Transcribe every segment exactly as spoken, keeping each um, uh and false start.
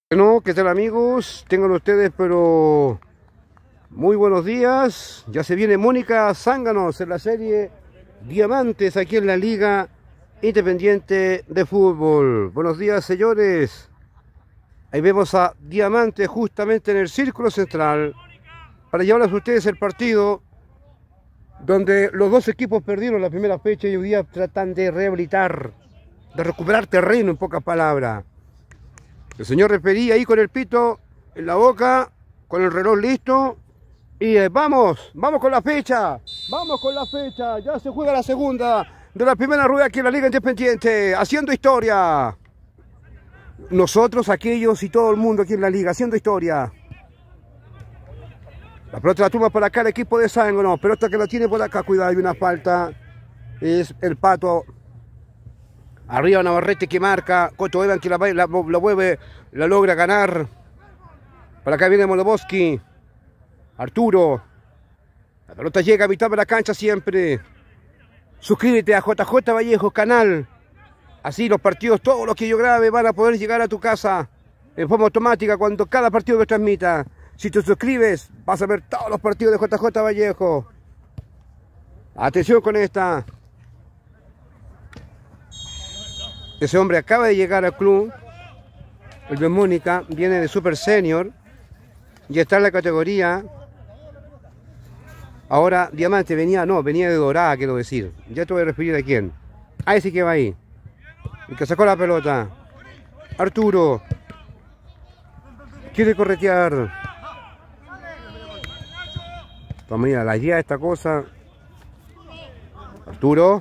Bueno, ¿qué tal amigos? Tengan ustedes, pero muy buenos días. Ya se viene Mónica Zánganos en la serie Diamantes aquí en la Liga Independiente de Fútbol. Buenos días, señores. Ahí vemos a Diamantes justamente en el círculo central para llevarles a ustedes el partido donde los dos equipos perdieron la primera fecha y hoy día tratan de rehabilitar, de recuperar terreno, en pocas palabras. El señor referí ahí con el pito en la boca, con el reloj listo. Y eh, vamos, vamos con la fecha. Vamos con la fecha. Ya se juega la segunda de la primera rueda aquí en la Liga Independiente. Haciendo historia. Nosotros, aquellos y todo el mundo aquí en la Liga, haciendo historia. La pelota la toma por acá el equipo de Zánganos. Pelota que la tiene por acá. Cuidado, hay una falta. Es el Pato. Arriba Navarrete que marca, Coto Evan que la, la, la mueve, la logra ganar. Para acá viene Moloboski. Arturo. La pelota llega a mitad de la cancha siempre. Suscríbete a J J Vallejo canal. Así los partidos, todos los que yo grabe van a poder llegar a tu casa en forma automática cuando cada partido que transmita. Si te suscribes, vas a ver todos los partidos de J J Vallejo. Atención con esta. Ese hombre acaba de llegar al club, el de Mónica, viene de Super Senior y está en la categoría. Ahora Diamante venía, no, venía de Dorada, quiero decir. Ya te voy a referir a quién. Ahí sí que va ahí. El que sacó la pelota. Arturo. Quiere corretear. Vamos a ir a la guía esta cosa. Arturo.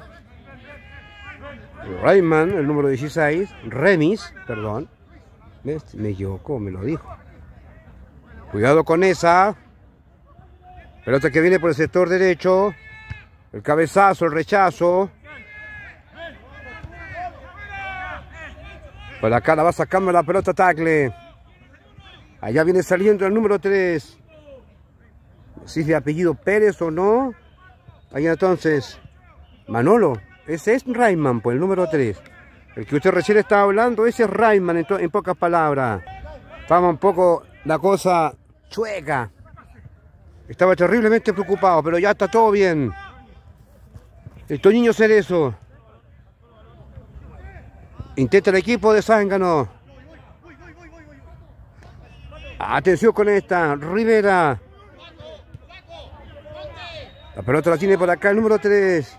Rayman, el número dieciséis, Remis, perdón, me equivocó, me lo dijo. Cuidado con esa. Pelota que viene por el sector derecho. El cabezazo, el rechazo. Por acá la va sacando la pelota tackle. Allá viene saliendo el número tres. Si es de apellido Pérez o no. Allá entonces, Manolo. Ese es Rayman, pues el número tres. El que usted recién estaba hablando, ese es Rayman en, en pocas palabras. Estaba un poco la cosa chueca. Estaba terriblemente preocupado, pero ya está todo bien. El Toñiño Cerezo. Intenta el equipo de Zánganos. Atención con esta, Rivera. La pelota la tiene por acá el número tres.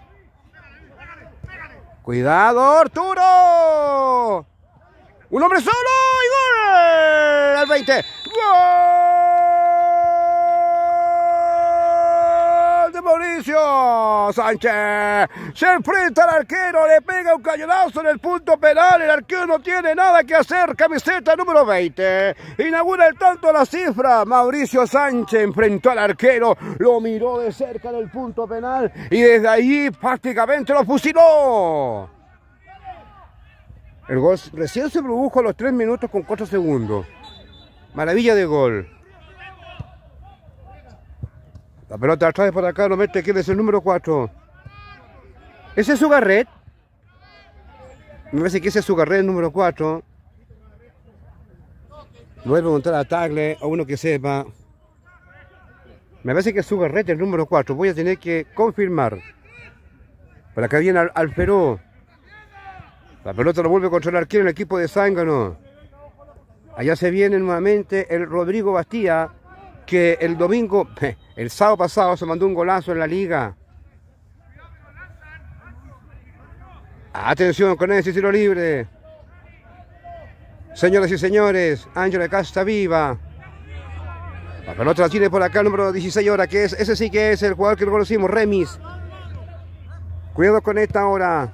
Cuidado, Arturo. Un hombre solo y gol. Al veinte. Gol de Mauricio Sánchez. Se enfrenta al arquero, le pega un cañonazo en el punto penal. El arquero no tiene nada que hacer. Camiseta número veinte. Inaugura el tanto a la cifra. Mauricio Sánchez enfrentó al arquero. Lo miró de cerca en el punto penal. Y desde ahí prácticamente lo fusiló. El gol recién se produjo a los tres minutos con cuatro segundos. Maravilla de gol. La pelota atrás por acá lo mete. ¿Quién es el número cuatro? ¿Ese es Sugarret? Me parece que ese es Sugarret, el número cuatro. Voy a preguntar a Tagle, a uno que sepa. Me parece que es Sugarret, el número cuatro. Voy a tener que confirmar. Por acá viene Al Alferó. La pelota lo vuelve contra el arquero en el equipo de Zánganos. Allá se viene nuevamente el Rodrigo Bastía, que el domingo, el sábado pasado, se mandó un golazo en la liga. Atención con ese tiro libre. Señoras y señores, Ángel acá está viva. La pelota la tiene por acá el número dieciséis ahora, que es, ese sí que es el jugador que conocimos, Remis. Cuidado con esta ahora.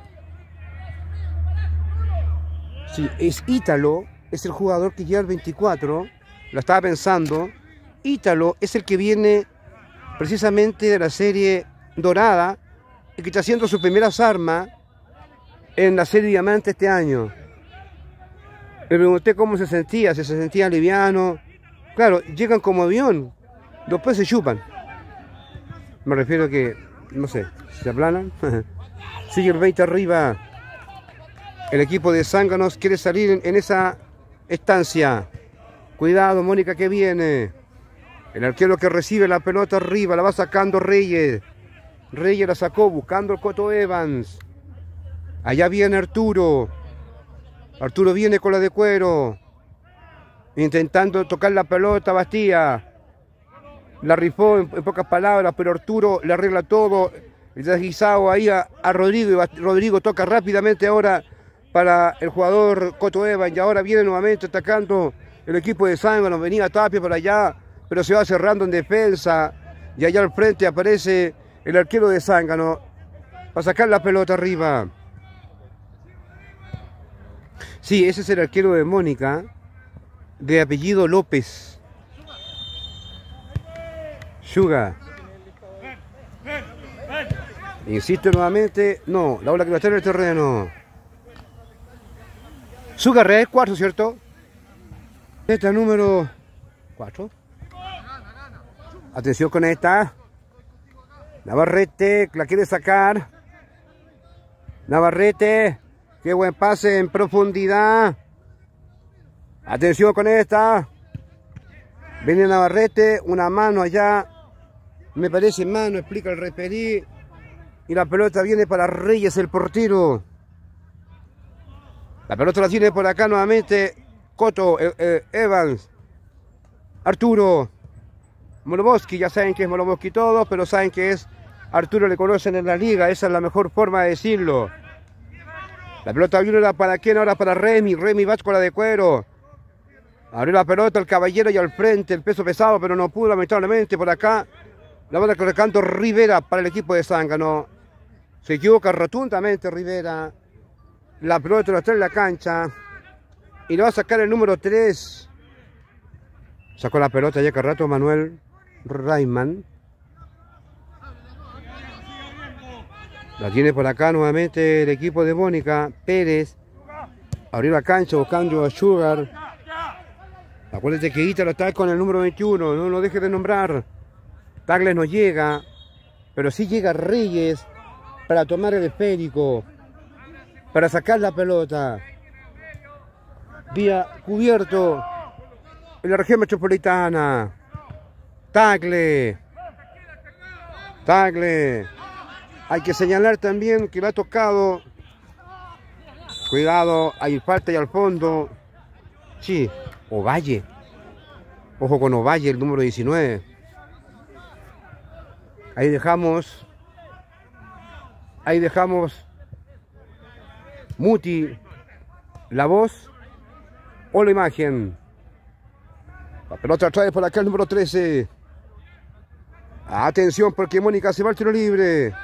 Sí, es Ítalo, es el jugador que lleva el veinticuatro. Lo estaba pensando. Ítalo es el que viene precisamente de la serie Dorada y que está haciendo sus primeras armas en la serie Diamante este año. Le pregunté cómo se sentía, si se sentía liviano. Claro, llegan como avión, después se chupan. Me refiero a que, no sé, se aplanan. Sigue el veinte arriba. El equipo de Zánganos quiere salir en, en esa Estancia. Cuidado, Mónica, que viene. El arquero que recibe la pelota arriba, la va sacando Reyes. Reyes la sacó buscando el Coto Evans. Allá viene Arturo. Arturo viene con la de cuero. Intentando tocar la pelota, Bastía. La rifó en, en pocas palabras, pero Arturo le arregla todo. El deslizado ahí a, a Rodrigo. Y Rodrigo toca rápidamente ahora para el jugador Coto Evans. Y ahora viene nuevamente atacando el equipo de Zángano. Venía Tapia por allá, pero se va cerrando en defensa. Y allá al frente aparece el arquero de Zángano para sacar la pelota arriba. Sí, ese es el arquero de Mónica, de apellido López. Suga. Insisto nuevamente, no, la bola que va a estar en el terreno. Suga Red, cuatro, ¿cierto? Esta número cuatro. Atención con esta. Navarrete, la quiere sacar. Navarrete, qué buen pase en profundidad. Atención con esta. Viene Navarrete, una mano allá. Me parece mano, explica el referí. Y la pelota viene para Reyes, el portero. La pelota la tiene por acá nuevamente Coto, eh, eh, Evans, Arturo, Moloboski. Ya saben que es Moloboski todo, pero saben que es Arturo, le conocen en la liga. Esa es la mejor forma de decirlo. La pelota viene para quién, ahora para Remy. Remy va con la de cuero. Abrió la pelota el caballero y al frente el peso pesado, pero no pudo lamentablemente. Por acá la bola que recanto Rivera para el equipo de Zángano. Se equivoca rotundamente Rivera. La pelota la trae en la cancha. Y le va a sacar el número tres. Sacó la pelota ya que rato Manuel Rayman. La tiene por acá nuevamente el equipo de Mónica. Pérez. Abrió la cancha buscando a Sugar. Acuérdate que Ítalo está con el número veintiuno. No lo deje de nombrar. Tagles no llega. Pero sí llega Reyes para tomar el esférico. Para sacar la pelota. Vía cubierto en la región metropolitana. Tagle. Tagle. Hay que señalar también que lo ha tocado. Cuidado, hay falta y al fondo. Sí, Ovalle. Ojo con Ovalle, el número diecinueve. Ahí dejamos. Ahí dejamos. Muti, la voz o la imagen. La pelota trae por acá el número trece. Atención porque Mónica se va al tiro libre.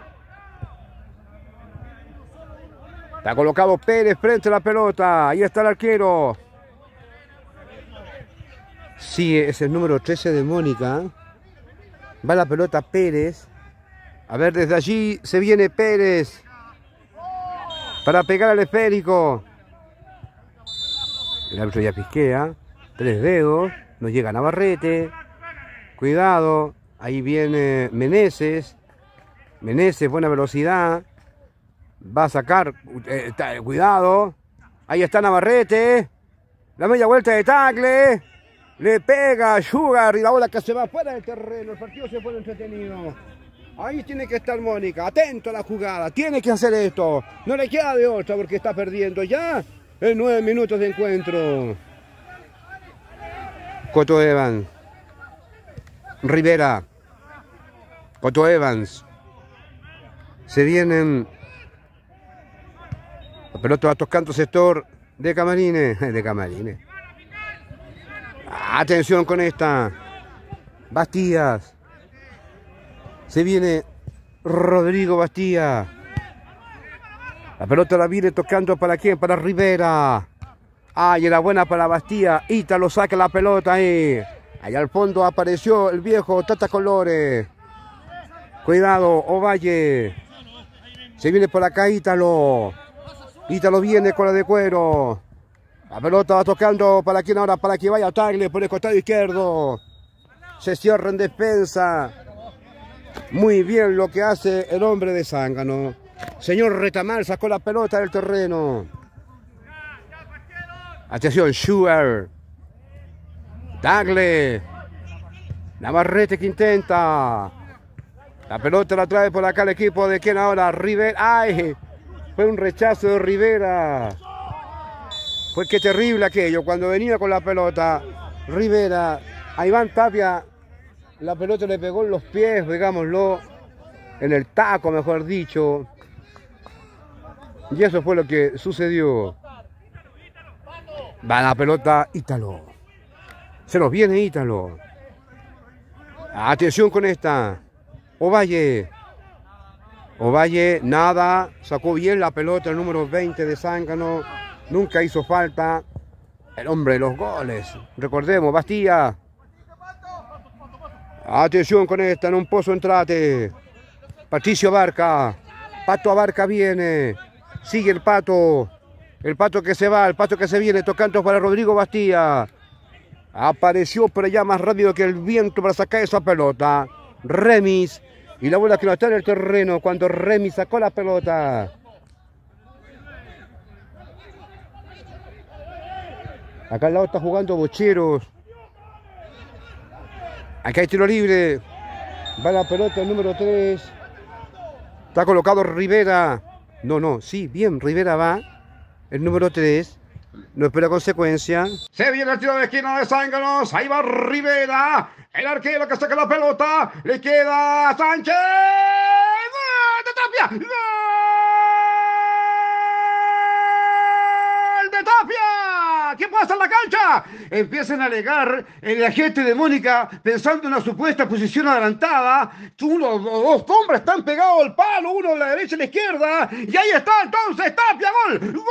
Está colocado Pérez frente a la pelota. Ahí está el arquero. Sí, es el número trece de Mónica. Va la pelota Pérez. A ver, desde allí se viene Pérez. Para pegar al esférico. El árbitro ya pisquea. Tres dedos. Nos llega Navarrete. Cuidado. Ahí viene Meneses. Meneses, buena velocidad. Va a sacar. Eh, está, cuidado. Ahí está Navarrete. La media vuelta de Tagle. Le pega Sugar y la bola que se va fuera del terreno. El partido se pone entretenido. Ahí tiene que estar Mónica, atento a la jugada, tiene que hacer esto, no le queda de otra porque está perdiendo ya en nueve minutos de encuentro. Coto Evans, Rivera, Coto Evans, se vienen, la pelota va tocando sector de Camarines, de Camarines. Atención con esta, Bastías. Se viene Rodrigo Bastía. La pelota la viene tocando para quién, para Rivera. Ay, era buena para Bastía. Ítalo saca la pelota ahí. Allá al fondo apareció el viejo Tata Colores. Cuidado, Ovalle. Se viene por acá Ítalo. Ítalo viene con la de cuero. La pelota va tocando para quién ahora, para que vaya Tagle por el costado izquierdo. Se cierra en defensa. Muy bien lo que hace el hombre de Zángano. Señor Retamal sacó la pelota del terreno. Atención, Schubert. Tagle. Navarrete que intenta. La pelota la trae por acá el equipo de quien ahora, Rivera. ¡Ay! Fue un rechazo de Rivera. Fue que terrible aquello. Cuando venía con la pelota, Rivera, a Iván Tapia, la pelota le pegó en los pies, digámoslo, en el taco, mejor dicho. Y eso fue lo que sucedió. Va la pelota, Ítalo. Se nos viene Ítalo. Atención con esta. Ovalle. Ovalle, nada. Sacó bien la pelota el número veinte de Zángano. Nunca hizo falta. El hombre de los goles. Recordemos, Bastía. Atención con esta, en un pozo entrate. Patricio Abarca. Pato Abarca viene. Sigue el Pato. El Pato que se va, el Pato que se viene, tocando para Rodrigo Bastía. Apareció por allá más rápido que el viento para sacar esa pelota. Remis. Y la bola que no está en el terreno cuando Remis sacó la pelota. Acá al lado está jugando Bocheros. Acá hay tiro libre. Va la pelota el número tres. Está colocado Rivera. No, no, sí, bien, Rivera va. El número tres. No espera consecuencia. Se viene el tiro de esquina de Zánganos. Ahí va Rivera. El arquero que saca la pelota. Le queda a Sánchez. ¡Gol de Tapia! ¡Gol de Tapia! ¿Qué pasa en la cancha? Empiezan a alegar el agente de Mónica pensando en una supuesta posición adelantada. Uno o dos hombres están pegados al palo, uno a la derecha y a la izquierda. Y ahí está entonces Tapia, gol. ¡Gol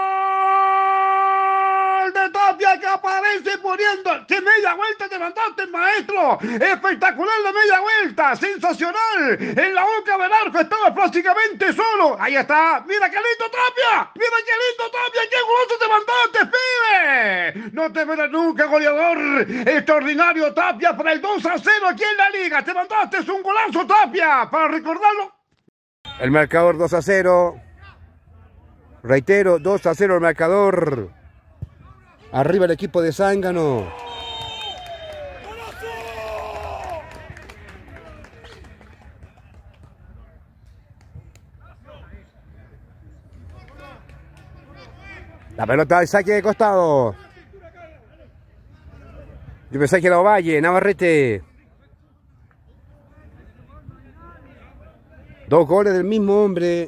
de Tapia que aparece poniendo! ¡Qué media vuelta te mandaste, maestro! ¡Espectacular la media vuelta! ¡Sensacional! En la boca del arco estaba prácticamente solo. Ahí está. ¡Mira qué lindo Tapia! ¡Mira qué lindo Tapia! ¡Qué goloso te mandaste, pibe! No te verás nunca, goleador. Extraordinario Tapia para el dos a cero aquí en la liga. Te mandaste un golazo, Tapia, para recordarlo. El marcador dos a cero. Reitero, dos a cero el marcador. Arriba el equipo de Zángano. La pelota de saque de costado. Yo pensé que era Ovalle, Navarrete. Dos goles del mismo hombre.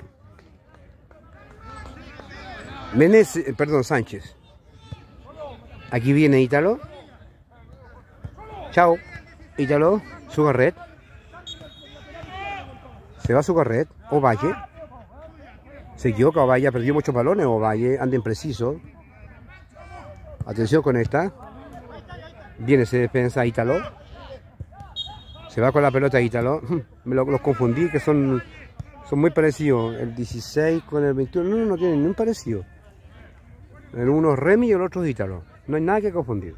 Meneses, perdón, Sánchez. Aquí viene Ítalo. Chao. Ítalo, Sugarret. Se va Sugarret. Ovalle. Se equivoca Ovalle, perdió muchos balones. Ovalle anda impreciso. Atención con esta. Viene ese defensa Ítalo. Se va con la pelota Ítalo. Me lo, los confundí, que son, son muy parecidos. El dieciséis con el veintiuno. No, no tienen ni un parecido. El uno es Remy y el otro es Ítalo. No hay nada que confundir.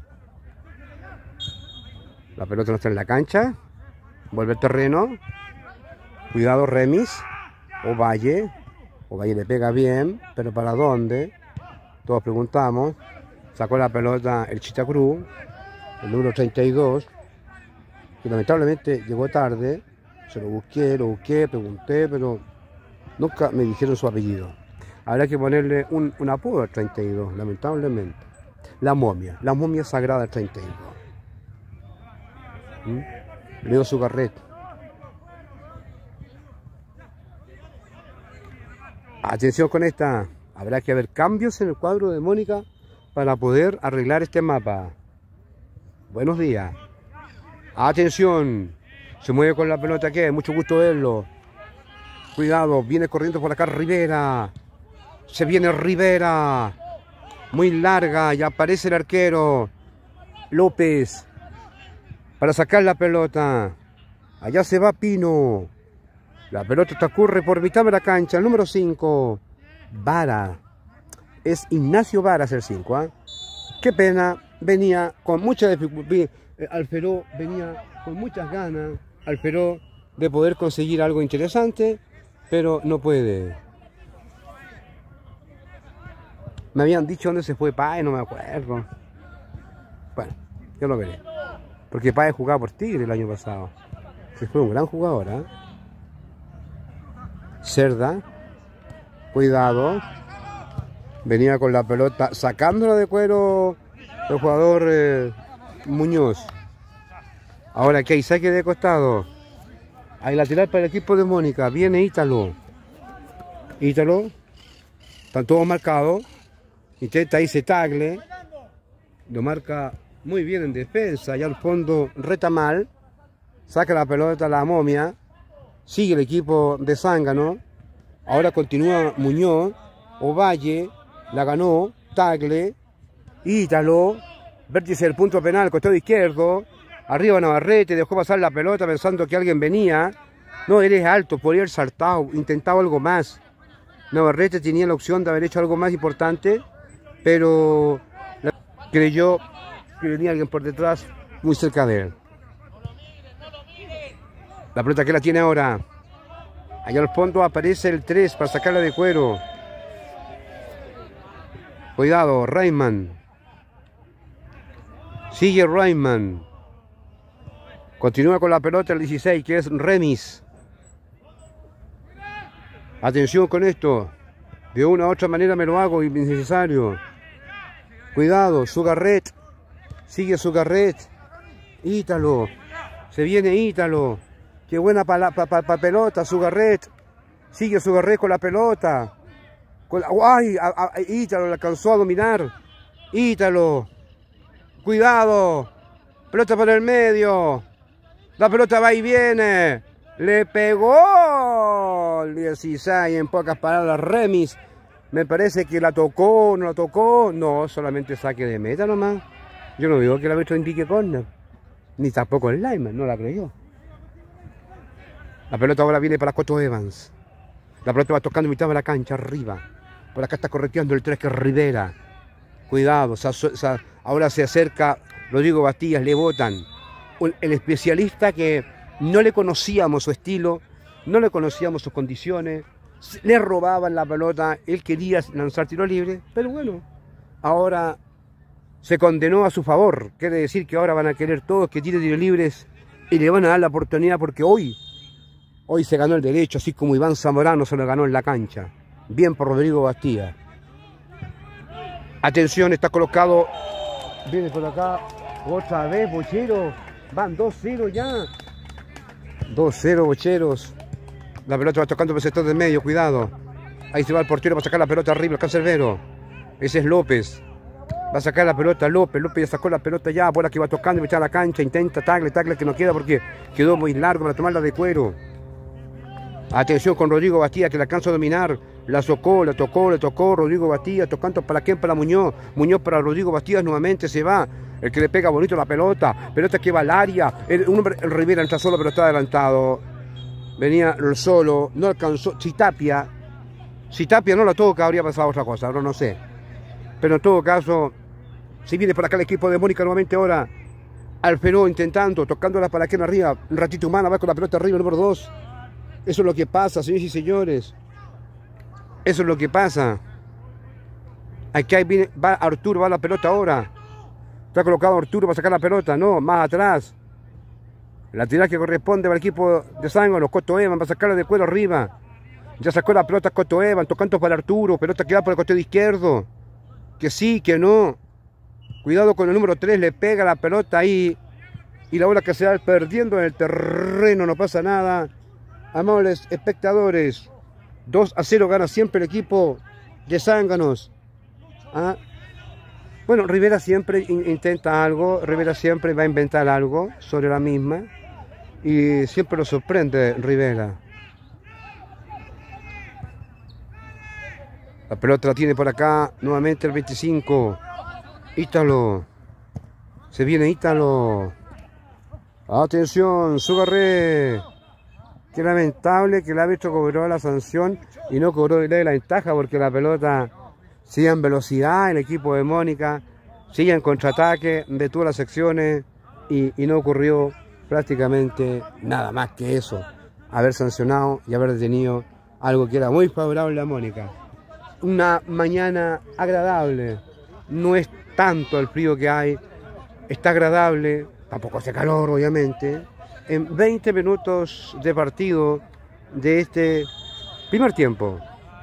La pelota no está en la cancha. Vuelve el terreno. Cuidado Remis. Ovalle. Ovalle le pega bien. Pero ¿para dónde? Todos preguntamos. Sacó la pelota el Chitacruz. El número treinta y dos. Que lamentablemente llegó tarde. Se lo busqué, lo busqué, pregunté. Pero nunca me dijeron su apellido. Habrá que ponerle un, un apodo al treinta y dos. Lamentablemente. La momia, la momia sagrada del treinta y dos. ¿Mm? Leo Sugarret. Atención con esta. Habrá que haber cambios en el cuadro de Mónica para poder arreglar este mapa. Buenos días. Atención. Se mueve con la pelota que mucho gusto verlo. Cuidado, viene corriendo por acá Rivera. Se viene Rivera. Muy larga, ya aparece el arquero López para sacar la pelota. Allá se va Pino. La pelota transcurre por mitad de la cancha. El número cinco, Vara. Es Ignacio Varas el cinco. ¿eh? Qué pena, venía con mucha dificultad. Alferó venía con muchas ganas. Alferó de poder conseguir algo interesante, pero no puede. Me habían dicho dónde se fue Páez, no me acuerdo. Bueno, yo lo veré. Porque Páez jugaba por Tigre el año pasado. Se fue un gran jugador, ¿eh? Cerda. Cuidado. Venía con la pelota, sacándola de cuero el jugador eh, Muñoz. Ahora que hay saque de costado. Hay lateral para el equipo de Mónica. Viene Ítalo. Ítalo. Están todos marcados. Intenta irse tagle. Lo marca muy bien en defensa. Ya al fondo reta mal. Saca la pelota a la momia. Sigue el equipo de Zángano. Ahora continúa Muñoz. Ovalle. La ganó. Tagle. Ítalo. Vértice del punto penal. Costado izquierdo. Arriba Navarrete. Dejó pasar la pelota pensando que alguien venía. No, eres alto. Podría haber saltado. Intentado algo más. Navarrete tenía la opción de haber hecho algo más importante. Pero creyó que venía alguien por detrás. Muy cerca de él. La pelota que la tiene ahora. Allá al fondo aparece el tres para sacarla de cuero. Cuidado, Rayman. Sigue Rayman. Continúa con la pelota el dieciséis, que es Remis. Atención con esto. De una u otra manera me lo hago innecesario. Cuidado, Sugarret. Sigue Sugarret. Ítalo. Se viene Ítalo. Qué buena pa la, pa, pa, pa pelota, Sugarret. Sigue Sugarret con la pelota. Con la, ¡ay! A, a, Ítalo la alcanzó a dominar. Ítalo. Cuidado. Pelota por el medio. La pelota va y viene. Le pegó el dieciséis, en pocas palabras, Remis. Me parece que la tocó, no la tocó. No, solamente saque de meta nomás. Yo no digo que el árbitro indique córner. Ni tampoco el lineman, no la creyó. La pelota ahora viene para Coto Evans. La pelota va tocando mitad de la cancha, arriba. Por acá está correteando el tres, que es Rivera. Cuidado, se, se, ahora se acerca Rodrigo Bastías, le botan. El especialista que no le conocíamos su estilo, no le conocíamos sus condiciones, le robaban la pelota, él quería lanzar tiro libre, pero bueno, ahora se condenó a su favor. Quiere decir que ahora van a querer todos que tire tiros libres y le van a dar la oportunidad, porque hoy, hoy se ganó el derecho, así como Iván Zamorano se lo ganó en la cancha. Bien por Rodrigo Bastías. Atención, está colocado, viene por acá, otra vez Bochero, van dos cero ya. dos cero Bocheros. La pelota va tocando por el sector del medio, cuidado. Ahí se va el portero para sacar la pelota arriba, el cancerbero. Ese es López. Va a sacar la pelota López. López ya sacó la pelota ya, bola que va tocando y mete a la cancha. Intenta tagle, tagle que no queda porque quedó muy largo para tomarla de cuero. Atención con Rodrigo Bastías, que la alcanza a dominar. La socó, la tocó, le tocó Rodrigo Bastías, tocando para quién, para Muñoz. Muñoz para Rodrigo Bastías, nuevamente se va. El que le pega bonito la pelota. Pelota que va al área. El, un hombre, el Rivera entra solo, pero está adelantado. Venía solo, no alcanzó. Si Tapia, si Tapia no la toca, habría pasado otra cosa, ahora no sé. Pero en todo caso, si viene por acá el equipo de Mónica nuevamente ahora. Alferó intentando, tocándola para aquí en arriba. Un ratito humana, va con la pelota arriba, número dos. Eso es lo que pasa, señores y señores. Eso es lo que pasa. Aquí viene, va Arturo, va la pelota ahora. Está colocado Arturo para sacar la pelota, no, más atrás. La tirada que corresponde para el equipo de Zángano, Coto Evan, va a sacarla de cuero arriba. Ya sacó la pelota Coto Evan, tocando para Arturo, pelota que va por el costado izquierdo. Que sí, que no. Cuidado con el número tres, le pega la pelota ahí. Y la bola que se va perdiendo en el terreno, no pasa nada. Amables espectadores, dos a cero gana siempre el equipo de Zánganos. ¿Ah? Bueno, Rivera siempre in intenta algo, Rivera siempre va a inventar algo sobre la misma. Y siempre lo sorprende Rivera. La pelota la tiene por acá, nuevamente el veinticinco. Ítalo. Se viene Ítalo. Atención, Sugarré. Qué lamentable que el árbitro cobró la sanción y no cobró la ventaja, porque la pelota sigue en velocidad, el equipo de Mónica sigue en contraataque de todas las secciones y, y no ocurrió prácticamente nada más que eso, haber sancionado y haber detenido algo que era muy favorable a Mónica. una mañana agradable. No es tanto el frío que hay, está agradable, tampoco hace calor obviamente. En veinte minutos de partido de este primer tiempo.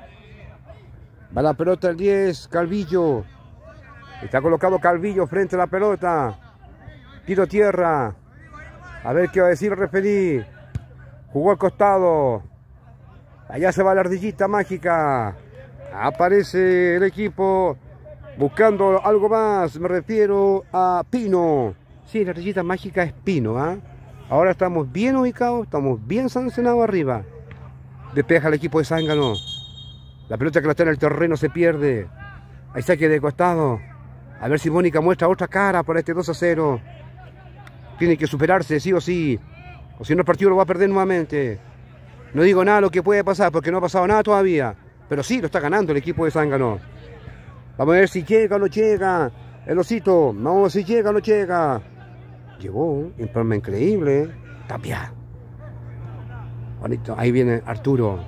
Va la pelota el diez, Calvillo. Está colocado Calvillo frente a la pelota. Tiro tierra. A ver qué va a decir el referí. Jugó al costado. Allá se va la ardillita mágica. Aparece el equipo buscando algo más. Me refiero a Pino. Sí, la ardillita mágica es Pino, ¿ah? ¿eh? Ahora estamos bien ubicados, estamos bien sancionados arriba. Despeja el equipo de Zángano. La pelota que la está en el terreno se pierde. Ahí saque de costado. A ver si Mónica muestra otra cara para este dos a cero. Tiene que superarse, sí o sí. O si no, el partido lo va a perder nuevamente. No digo nada lo que puede pasar, porque no ha pasado nada todavía. Pero sí, lo está ganando el equipo de Zángano. Vamos a ver si llega o no llega. El osito. Vamos a ver si llega o no llega. Llegó, en forma increíble. Tapia. Bonito. Ahí viene Arturo.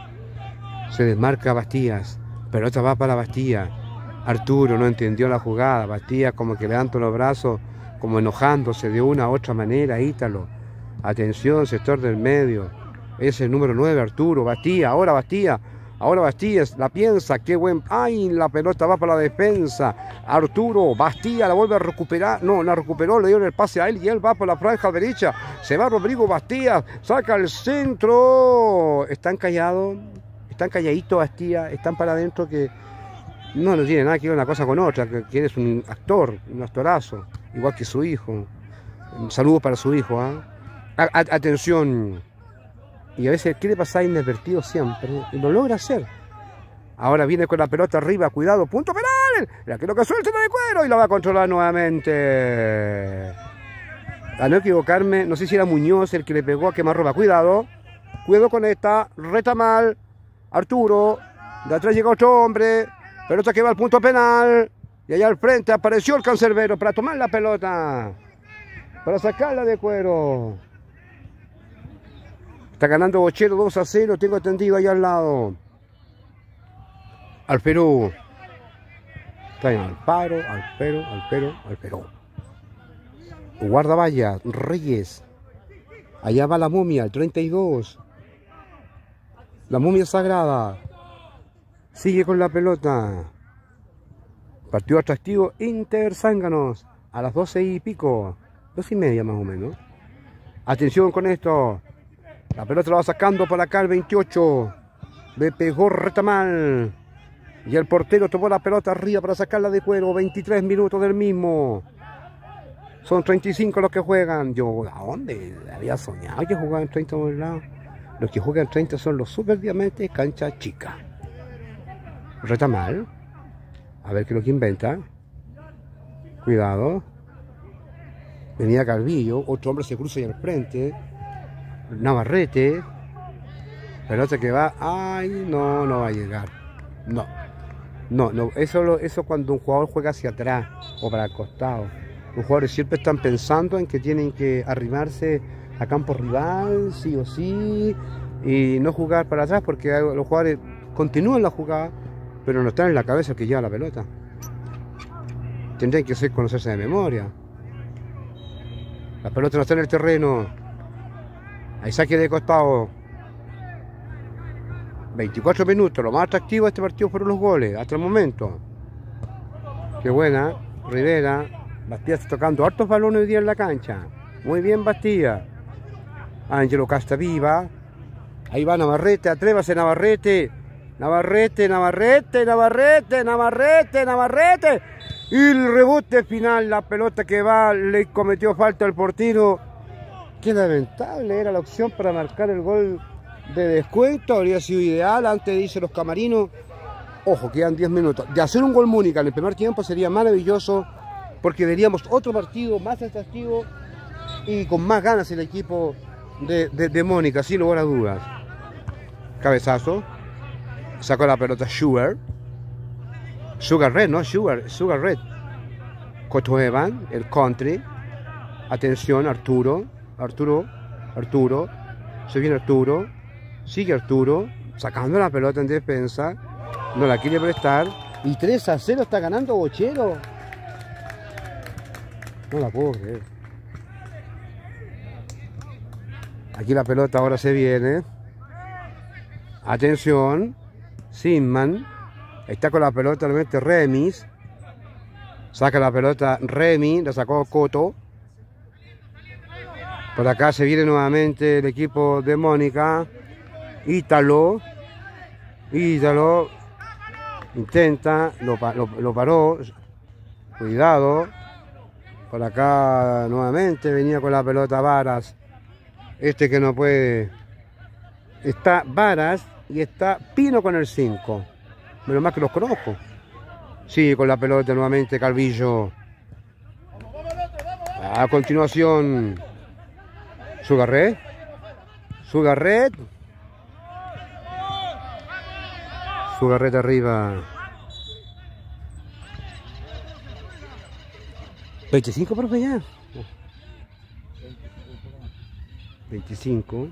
Se desmarca Bastías. Pelota va para Bastías. Arturo no entendió la jugada. Bastías como que levantó los brazos, como enojándose de una u otra manera. Ítalo. Atención, sector del medio. Es el número nueve, Arturo. Bastías, ahora Bastías. Ahora Bastías la piensa, qué buen... ¡Ay! La pelota va para la defensa. Arturo, Bastías la vuelve a recuperar. No, la recuperó, le dio el pase a él y él va por la franja derecha. Se va Rodrigo Bastías, saca el centro. Están callados, están calladitos Bastías, están para adentro que no, no tiene nada que ver una cosa con otra, que, que eres un actor, un actorazo, igual que su hijo. Un saludo para su hijo, ¿eh? Atención. Y a veces quiere pasar inadvertido siempre y lo logra hacer. Ahora viene con la pelota arriba, cuidado, punto penal. La que lo que suelta de cuero y la va a controlar nuevamente. A no equivocarme, no sé si era Muñoz el que le pegó a Quemarropa. Cuidado, cuidado con esta, reta mal. Arturo, de atrás llega otro hombre. Pelota que va al punto penal. Y allá al frente apareció el cancerbero para tomar la pelota. Para sacarla de cuero. Está ganando Bochero dos a cero, tengo entendido ahí al lado. Al Perú. Está en Alparo, Alpero, Alpero, Alpero. Guardavalla, Reyes. Allá va la momia, el treinta y dos. La momia sagrada. Sigue con la pelota. Partido atractivo Inter Zánganos. A las doce y pico. Dos y media más o menos. Atención con esto. La pelota la va sacando por acá el veintiocho. Le pegó Retamal. Y el portero tomó la pelota arriba para sacarla de juego. veintitrés minutos del mismo. Son treinta y cinco los que juegan. Yo, ¿a dónde? Había soñado que jugaban treinta por el lado. Los que juegan treinta son los Super Diamantes, cancha chica. Retamal. A ver qué es lo que inventa. Cuidado. Venía Calvillo. Otro hombre se cruza ahí al frente. Navarrete. Pelota que va. Ay, no, no va a llegar. No. No, no. Eso, lo, eso cuando un jugador juega hacia atrás o para el costado. Los jugadores siempre están pensando en que tienen que arrimarse a campo rival, sí o sí, y no jugar para atrás porque los jugadores continúan la jugada, pero no están en la cabeza el que lleva la pelota. Tendrían que ser conocerse de memoria. La pelota no está en el terreno. Ahí saque de costado. veinticuatro minutos. Lo más atractivo de este partido fueron los goles hasta el momento. Qué buena. Rivera. Bastías está tocando hartos balones hoy día en la cancha. Muy bien Bastías. Ángelo Castaviva. Ahí va Navarrete. Atrévase Navarrete. Navarrete, Navarrete, Navarrete, Navarrete, Navarrete. Y el rebote final. La pelota que va. Le cometió falta al portero. Qué lamentable era la opción para marcar el gol de descuento. Habría sido ideal. Antes dicen los camarinos. Ojo, quedan diez minutos. De hacer un gol Mónica en el primer tiempo sería maravilloso. Porque veríamos otro partido más atractivo y con más ganas el equipo de, de, de Mónica, sin lugar a dudas. Cabezazo. Sacó la pelota Sugar. Sugar Red, no Sugar, Sugar Red. Coto Evan, el country. Atención, Arturo. Arturo, Arturo. Se viene Arturo. Sigue Arturo. Sacando la pelota en defensa. No la quiere prestar. Y tres a cero está ganando Bochero. No la puedo creer. Aquí la pelota ahora se viene. Atención. Sinman. Está con la pelota realmente Remis. Saca la pelota Remi. La sacó Coto. Por acá se viene nuevamente el equipo de Mónica. Ítalo. Ítalo. Intenta. Lo, lo, lo paró. Cuidado. Por acá nuevamente venía con la pelota Varas. Este que no puede. Está Varas y está Pino con el cinco. Menos más que los conozco. Sí, con la pelota nuevamente Calvillo. A continuación Sugarret. Sugarret. Sugarret arriba. veinticinco, profe, ya. veinticinco.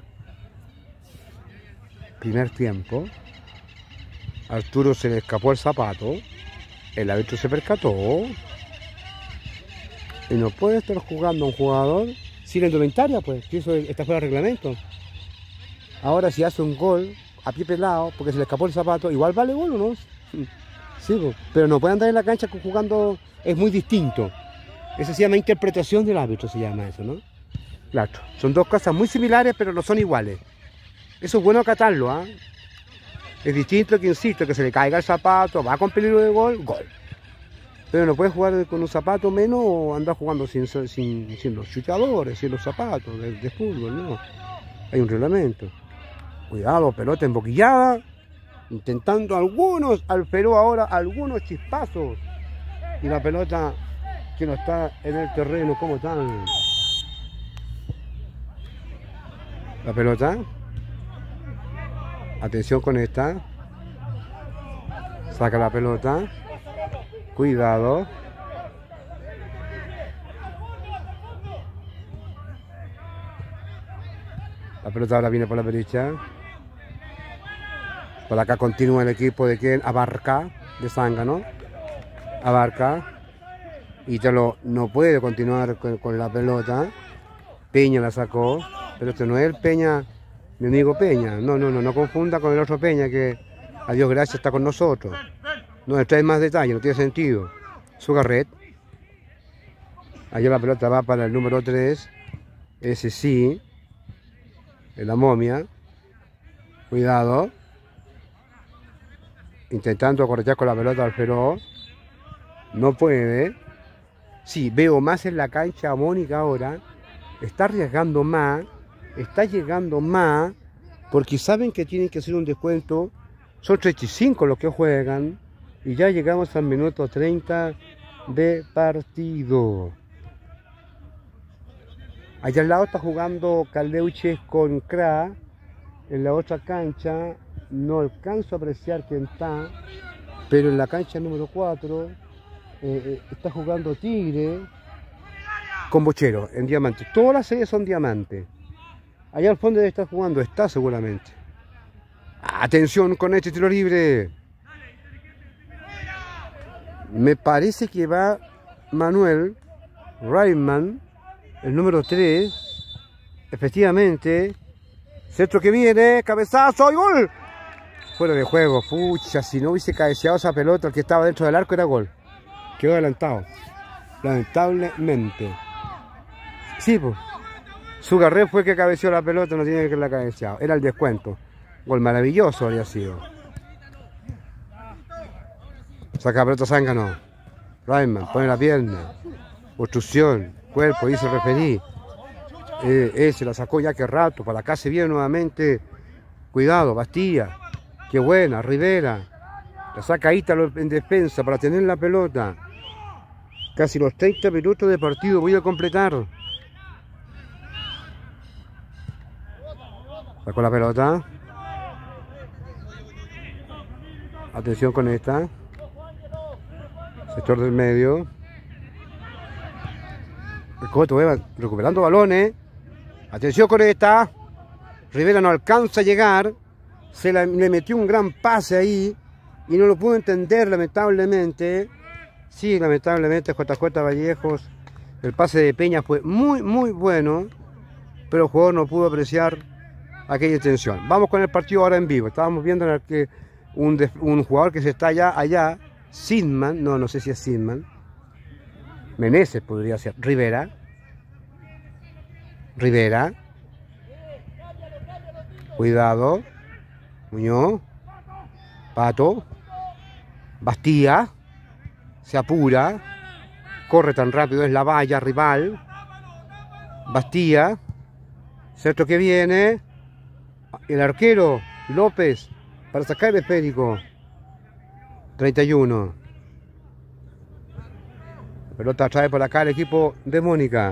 Primer tiempo. Arturo se le escapó el zapato. El árbitro se percató. Y no puede estar jugando a un jugador sin indumentaria, pues. Que eso está fuera del reglamento. Ahora si hace un gol a pie pelado porque se le escapó el zapato, igual vale gol, ¿o no? Sí, pues. Pero no puede andar en la cancha jugando. Es muy distinto. Eso se llama interpretación del árbitro, se llama eso, ¿no? Claro, son dos cosas muy similares, pero no son iguales. Eso es bueno acatarlo, ¿ah? ¿eh? Es distinto que, insisto, que se le caiga el zapato, va con peligro de gol, gol. Pero no puede jugar con un zapato menos o andar jugando sin, sin, sin los chuchadores, sin los zapatos de, de fútbol, ¿no? Hay un reglamento. Cuidado, pelota emboquillada. Intentando algunos, al Perú ahora, algunos chispazos. Y la pelota que no está en el terreno como tal. La pelota. Atención con esta. Saca la pelota. Cuidado. La pelota ahora viene por la derecha. Por acá continúa el equipo de quien Abarca, de Zángano. Abarca. Ítalo no puede continuar con, con la pelota. Peña la sacó. Pero este no es el Peña, mi amigo Peña. No, no, no, no confunda con el otro Peña que, a Dios gracias, está con nosotros. No le trae más detalle, no tiene sentido. Sugarret. Allá la pelota va para el número tres. Ese sí. En la momia. Cuidado. Intentando corretear con la pelota al Feroz. No puede. Sí, veo más en la cancha a Mónica ahora. Está arriesgando más. Está llegando más. Porque saben que tienen que hacer un descuento. Son treinta y cinco los que juegan. Y ya llegamos al minuto treinta de partido. Allá al lado está jugando Caldeuches con Cra. En la otra cancha no alcanzo a apreciar quién está. Pero en la cancha número cuatro eh, eh, está jugando Tigre con Bochero en diamante. Todas las series son diamantes. Allá al fondo debe estar jugando, está seguramente. Atención con este tiro libre. Me parece que va Manuel Rayman, el número tres. Efectivamente. Centro que viene, cabezazo y gol. Fuera de juego, pucha, si no hubiese cabeceado esa pelota, el que estaba dentro del arco era gol. Quedó adelantado. Lamentablemente. Sí, pues. Sugarret fue el que cabeceó la pelota, no tiene que la cabeceado. Era el descuento. Gol maravilloso habría sido. Saca la pelota Zángano. Rayman, pone la pierna. Obstrucción, cuerpo, dice referí. Eh, ese la sacó ya que rato. Para acá se viene nuevamente. Cuidado, Bastilla. Qué buena, Rivera. La saca Ítalo en defensa para tener la pelota. Casi los treinta minutos de partido voy a completar. Sacó la pelota. Atención con esta. Sector del medio. El Coto va recuperando balones. Atención con esta. Rivera no alcanza a llegar. Se la, le metió un gran pase ahí. y no lo puedo entender, lamentablemente. Sí, lamentablemente J J Vallejos, el pase de Peña fue muy, muy bueno, pero el jugador no pudo apreciar aquella intención. Vamos con el partido ahora en vivo. Estábamos viendo que un, un jugador que se está allá, allá, Sidman, no, no sé si es Sidman, Meneses podría ser, Rivera, Rivera, cuidado, Muñoz, Pato, Bastía, se apura, corre tan rápido, es la valla rival, Bastía, cierto que viene, el arquero López para sacar el esférico, treinta y uno, pelota trae por acá el equipo de Mónica,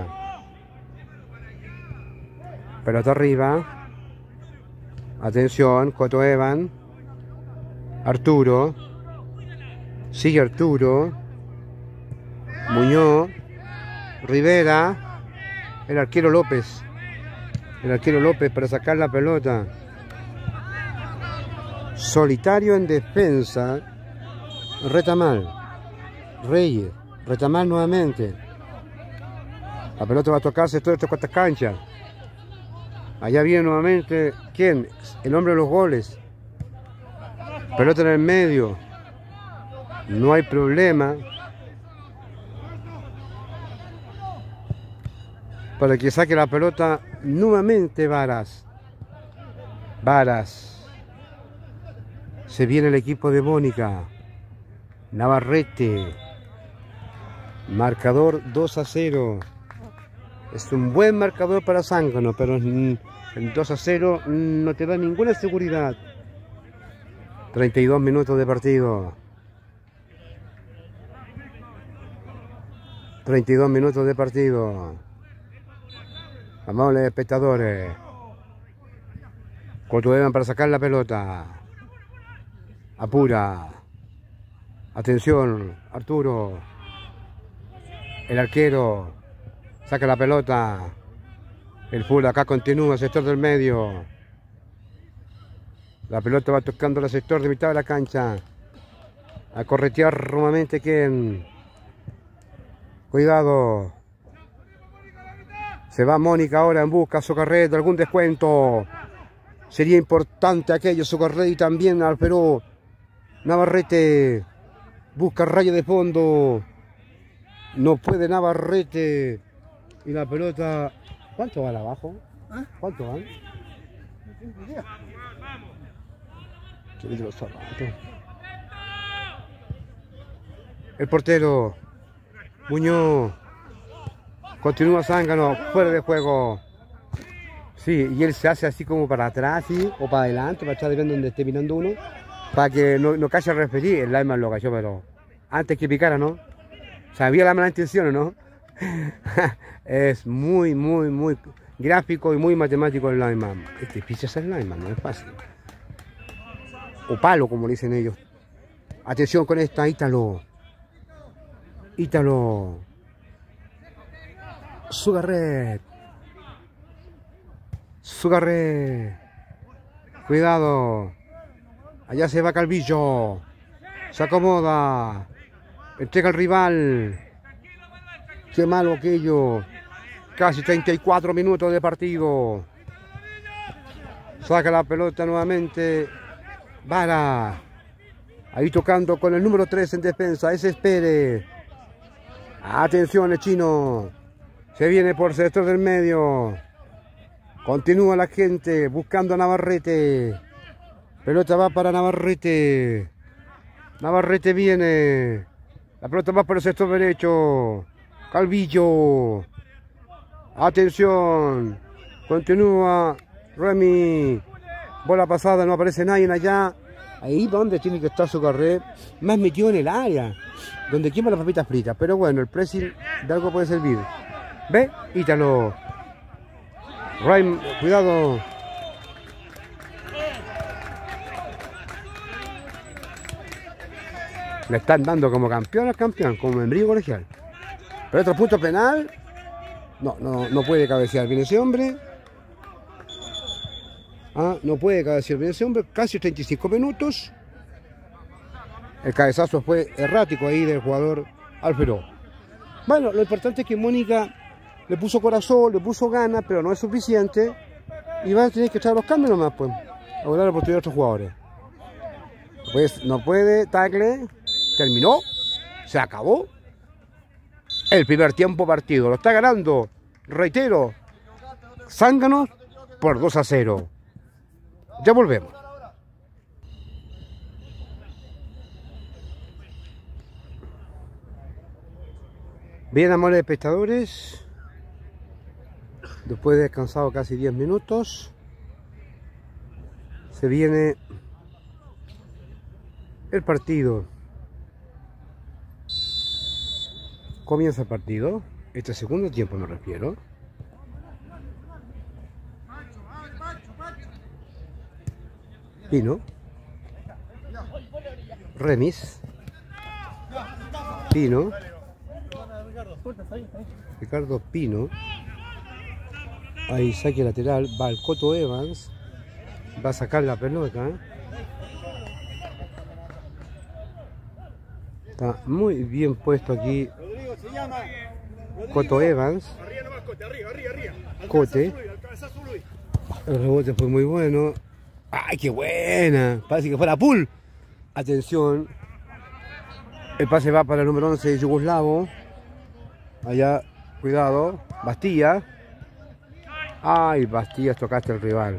pelota arriba, atención, Coto Evan, Arturo, sigue Arturo, Muñoz, Rivera, el arquero López, el arquero López para sacar la pelota, solitario en defensa, Retamal, Reyes, Retamal nuevamente, la pelota va a tocarse todo esto con estas canchas, allá viene nuevamente, ¿quién? El hombre de los goles, pelota en el medio, no hay problema para que saque la pelota nuevamente Varas. Varas. Se viene el equipo de Mónica. Navarrete. Marcador dos a cero. Es un buen marcador para Zángano, pero el dos a cero no te da ninguna seguridad. treinta y dos minutos de partido. treinta y dos minutos de partido. Amables espectadores. Coto Evan para sacar la pelota. Apura. Atención, Arturo. El arquero. Saca la pelota. El full acá continúa, sector del medio. La pelota va tocando el sector de mitad de la cancha. A corretear nuevamente quien. Cuidado. Se va Mónica ahora en busca Socarret de algún descuento. Sería importante aquello, Socarret y también al Perú. Navarrete busca raya de fondo. No puede Navarrete. Y la pelota. ¿Cuánto van abajo? ¿Cuánto van? El portero Muñoz. Continúa Zángano, fuera de juego. Sí, y él se hace así como para atrás, ¿sí? O para adelante, para estar viendo donde esté mirando uno, para que no, no cache a referir. El lineman lo cayó, pero antes que picara, ¿no? Sabía la mala intención, ¿no? Es muy, muy, muy gráfico y muy matemático el lineman. Es difícil ser lineman, no es fácil. O palo, como dicen ellos. Atención con esta, Ítalo. Ítalo. Socarret. Socarret. Cuidado. Allá se va Calvillo. Se acomoda. Entrega al rival. Qué malo aquello. Casi treinta y cuatro minutos de partido. Saca la pelota nuevamente. Vara. Ahí tocando con el número tres en defensa. Ese es Pérez. Atención, el chino. Se viene por sector del medio. Continúa la gente buscando a Navarrete. Pelota va para Navarrete. Navarrete viene. La pelota va por el sector derecho. Calvillo. Atención. Continúa Remy. Bola pasada, no aparece nadie allá. Ahí donde tiene que estar Socarret. Más metido en el área. Donde quema las papitas fritas. Pero bueno, el pressing de algo puede servir. ¿Ve? Ítalo. Raim, cuidado. Le están dando como campeón al campeón, como membrillo colegial. Pero otro punto penal. No, no, no puede cabecear bien ese hombre. Ah, no puede cabecear bien ese hombre. Casi treinta y cinco minutos. El cabezazo fue errático ahí del jugador Alfero. Bueno, lo importante es que Mónica le puso corazón, le puso ganas, pero no es suficiente. Y va a tener que echar los cambios nomás, pues. A volar la oportunidad de otros jugadores. Pues no puede, tackle. Terminó. Se acabó. El primer tiempo partido. Lo está ganando, reitero, Zánganos por dos a cero. Ya volvemos. Bien, amores espectadores, después de descansado casi diez minutos, se viene el partido. Comienza el partido, este segundo tiempo me refiero. Pino, Remis, Pino, Ricardo Pino, ahí saque lateral, va el Coto Evans, va a sacar la pelota, está muy bien puesto aquí Coto Evans, Cote, el rebote fue muy bueno. ¡Ay, qué buena! Parece que fuera Pool. Atención. El pase va para el número once de Yugoslavo. Allá, cuidado. Bastilla. ¡Ay, Bastilla! Tocaste al rival.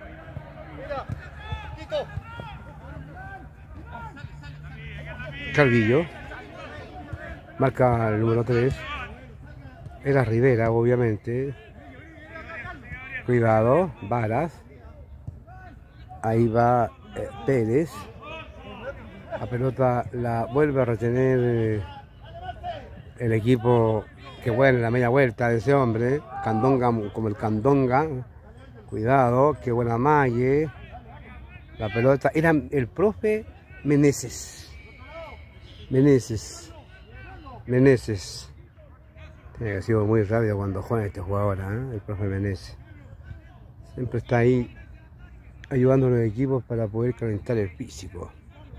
Calvillo. Marca el número tres. Era Rivera, obviamente. Cuidado. Varas. Ahí va eh, Pérez. La pelota la vuelve a retener eh, el equipo que vuelve la media vuelta de ese hombre. Candonga como el Candonga. Cuidado, qué buena malle. La pelota era el profe Meneses. Meneses. Meneses. Tiene que haber sido muy rápido cuando juega este jugador, ¿eh? El profe Meneses. Siempre está ahí ayudando a los equipos para poder calentar el físico.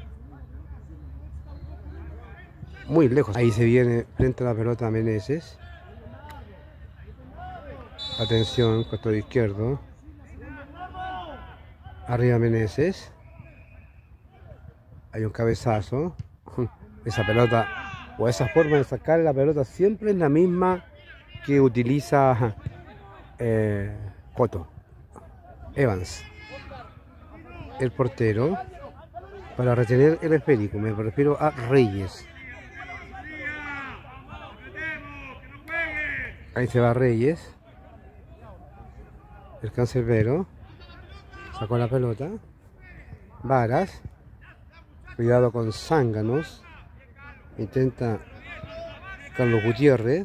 Muy lejos. Ahí se viene frente a la pelota Meneses. Atención, costado izquierdo. Arriba Meneses. Hay un cabezazo. Esa pelota, o esa forma de sacar la pelota siempre es la misma que utiliza eh, Coto Evans, el portero, para retener el esférico. Me refiero a Reyes. Ahí se va Reyes. El cancerbero sacó la pelota. Varas. Cuidado con Zánganos. Intenta Carlos Gutiérrez.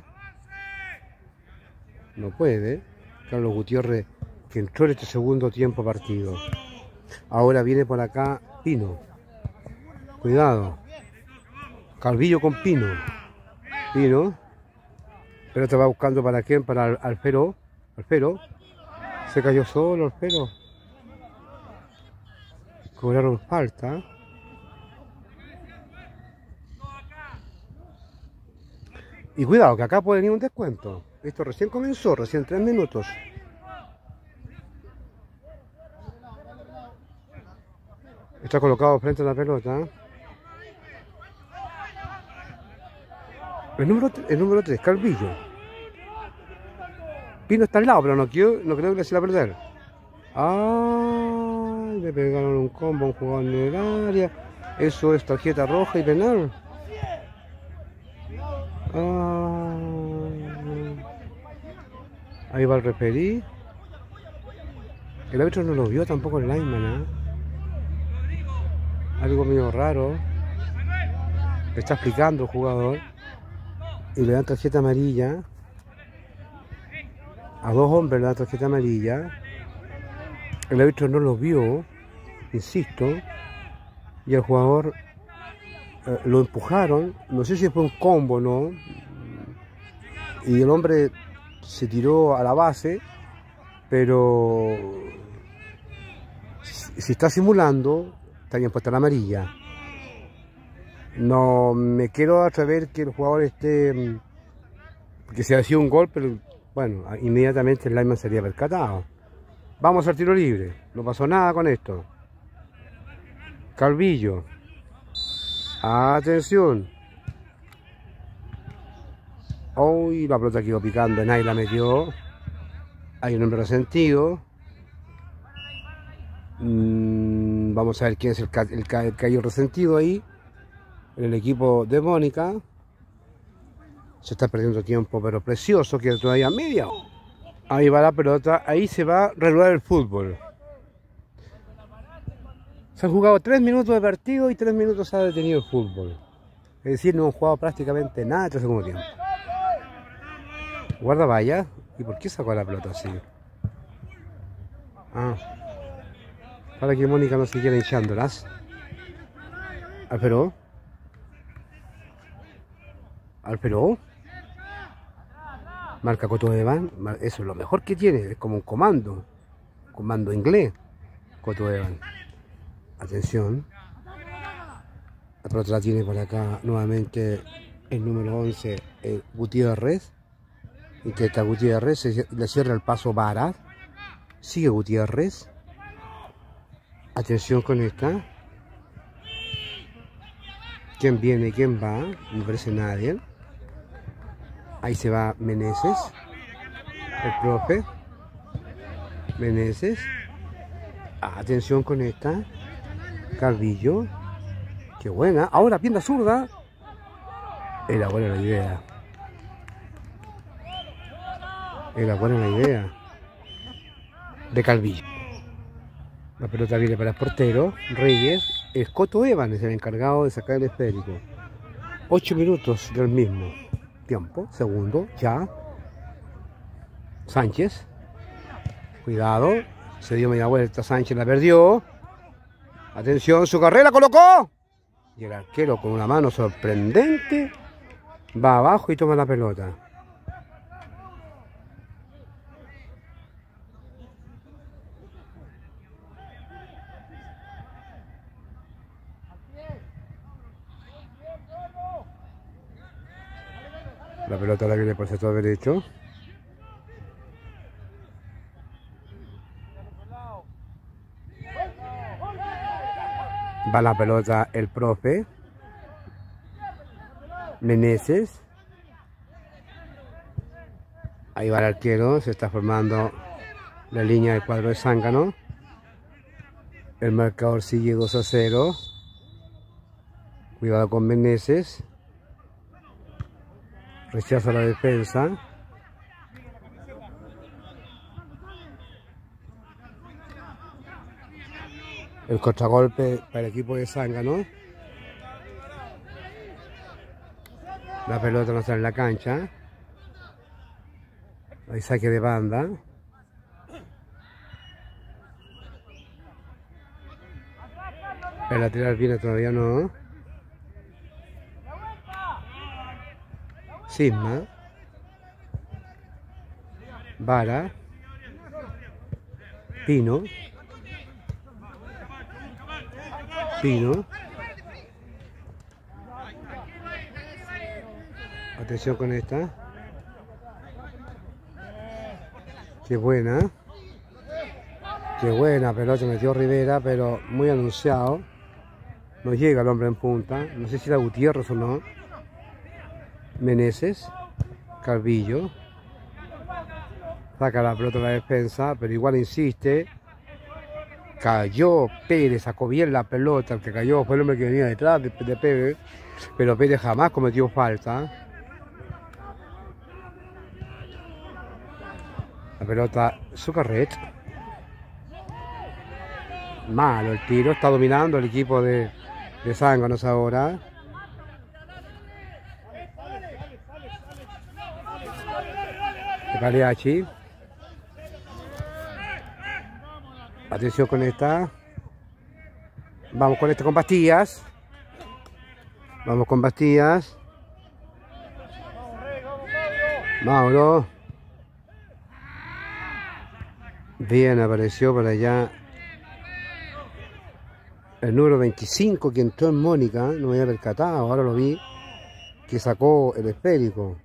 No puede. Carlos Gutiérrez, que entró en este segundo tiempo partido. Ahora viene por acá Pino. Cuidado. Calvillo con Pino. Pino. Pero te va buscando para quién, para Alfero. Alfero. Se cayó solo Alfero. Cobraron falta. Y cuidado, que acá puede venir un descuento. Esto recién comenzó, recién tres minutos. Está colocado frente a la pelota. El número, el número tres, Calvillo. Pino está al lado, pero no, quiero, no creo que se la va a perder. Ah, le pegaron un combo a un jugador en el área. Eso es tarjeta roja y penal. Ah, ahí va el referí. El árbitro no lo vio tampoco el lineman, ¿eh? Algo medio raro. Le está explicando el jugador. Y le dan tarjeta amarilla. A dos hombres le dan tarjeta amarilla. El árbitro no lo vio, insisto. Y el jugador eh, lo empujaron. No sé si fue un combo o no. Y el hombre se tiró a la base. Pero si está simulando, está bien puesta la amarilla. No me quiero atrever que el jugador esté, que se ha sido un gol, pero bueno, inmediatamente el lineman sería percatado. Vamos al tiro libre, no pasó nada con esto. Calvillo, atención. Uy, la pelota quedó picando, nadie la metió. Hay un hombre resentido. Mm, vamos a ver quién es el, ca el, ca el caído resentido ahí. En el equipo de Mónica. Se está perdiendo tiempo, pero precioso, queda todavía media. Ahí va la pelota, ahí se va a reanudar el fútbol. Se han jugado tres minutos de partido y tres minutos se ha detenido el fútbol. Es decir, no han jugado prácticamente nada este segundo tiempo. Guarda vaya. ¿Y por qué sacó la pelota así? Ah. Para que Mónica no siguiera hinchándolas. Alperó. Alperó. Marca Cotoevan. Eso es lo mejor que tiene. Es como un comando. Comando inglés. Cotoevan. Atención. La pelota la tiene por acá nuevamente el número once, eh, Gutiérrez. Intenta Gutiérrez, se, le cierra el paso Vara. Sigue Gutiérrez. Atención con esta. ¿Quién viene? ¿Quién va? No parece nadie. Ahí se va Meneses. El profe. Meneses. Atención con esta. Calvillo. Qué buena. Ahora pierna zurda. Era buena la idea. Era buena la idea. De Calvillo. La pelota viene para el portero. Reyes. Es Cotoevan, es el encargado de sacar el esférico. Ocho minutos del mismo tiempo. Segundo. Ya. Sánchez. Cuidado. Se dio media vuelta. Sánchez la perdió. Atención, su carrera colocó. Y el arquero con una mano sorprendente va abajo y toma la pelota. La pelota la viene por el sector derecho. Va la pelota el profe. Meneses. Ahí va el arquero. Se está formando la línea del cuadro de Zángano. El marcador sigue dos a cero. Cuidado con Meneses. Rechaza la defensa. El contragolpe para el equipo de Zángano. La pelota no está en la cancha. Hay saque de banda. El lateral viene todavía no. Sisma. Vara. Pino. Pino. Atención con esta. Qué buena. Qué buena pelota metió Rivera, pero muy anunciado. No llega el hombre en punta. No sé si era Gutiérrez o no. Meneses. Calvillo. Saca la pelota a la defensa, pero igual insiste. Cayó Pérez, sacó bien la pelota. El que cayó fue el hombre que venía detrás de, de Pérez. Pero Pérez jamás cometió falta. La pelota, Zucarret. Malo el tiro. Está dominando el equipo de, de Zánganos ahora. Pagliacci. Atención con esta. Vamos con esta con Bastías. Vamos con Bastías. Mauro. Bien, apareció por allá el número veinticinco que entró en Mónica, no me había percatado, ahora lo vi, que sacó el esférico.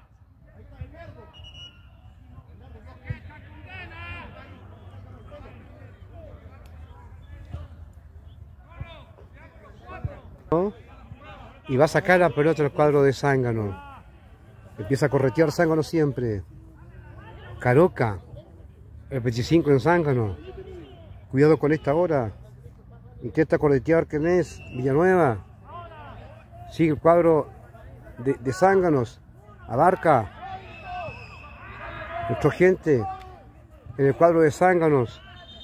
Y va a sacar la pelota del cuadro de Zángano. Empieza a corretear Zángano siempre. Caroca, el veinticinco en Zángano. Cuidado con esta hora. Intenta corretear, ¿quién es? Villanueva. Sigue el cuadro de, de Zánganos. Abarca. Nuestra gente en el cuadro de Zánganos.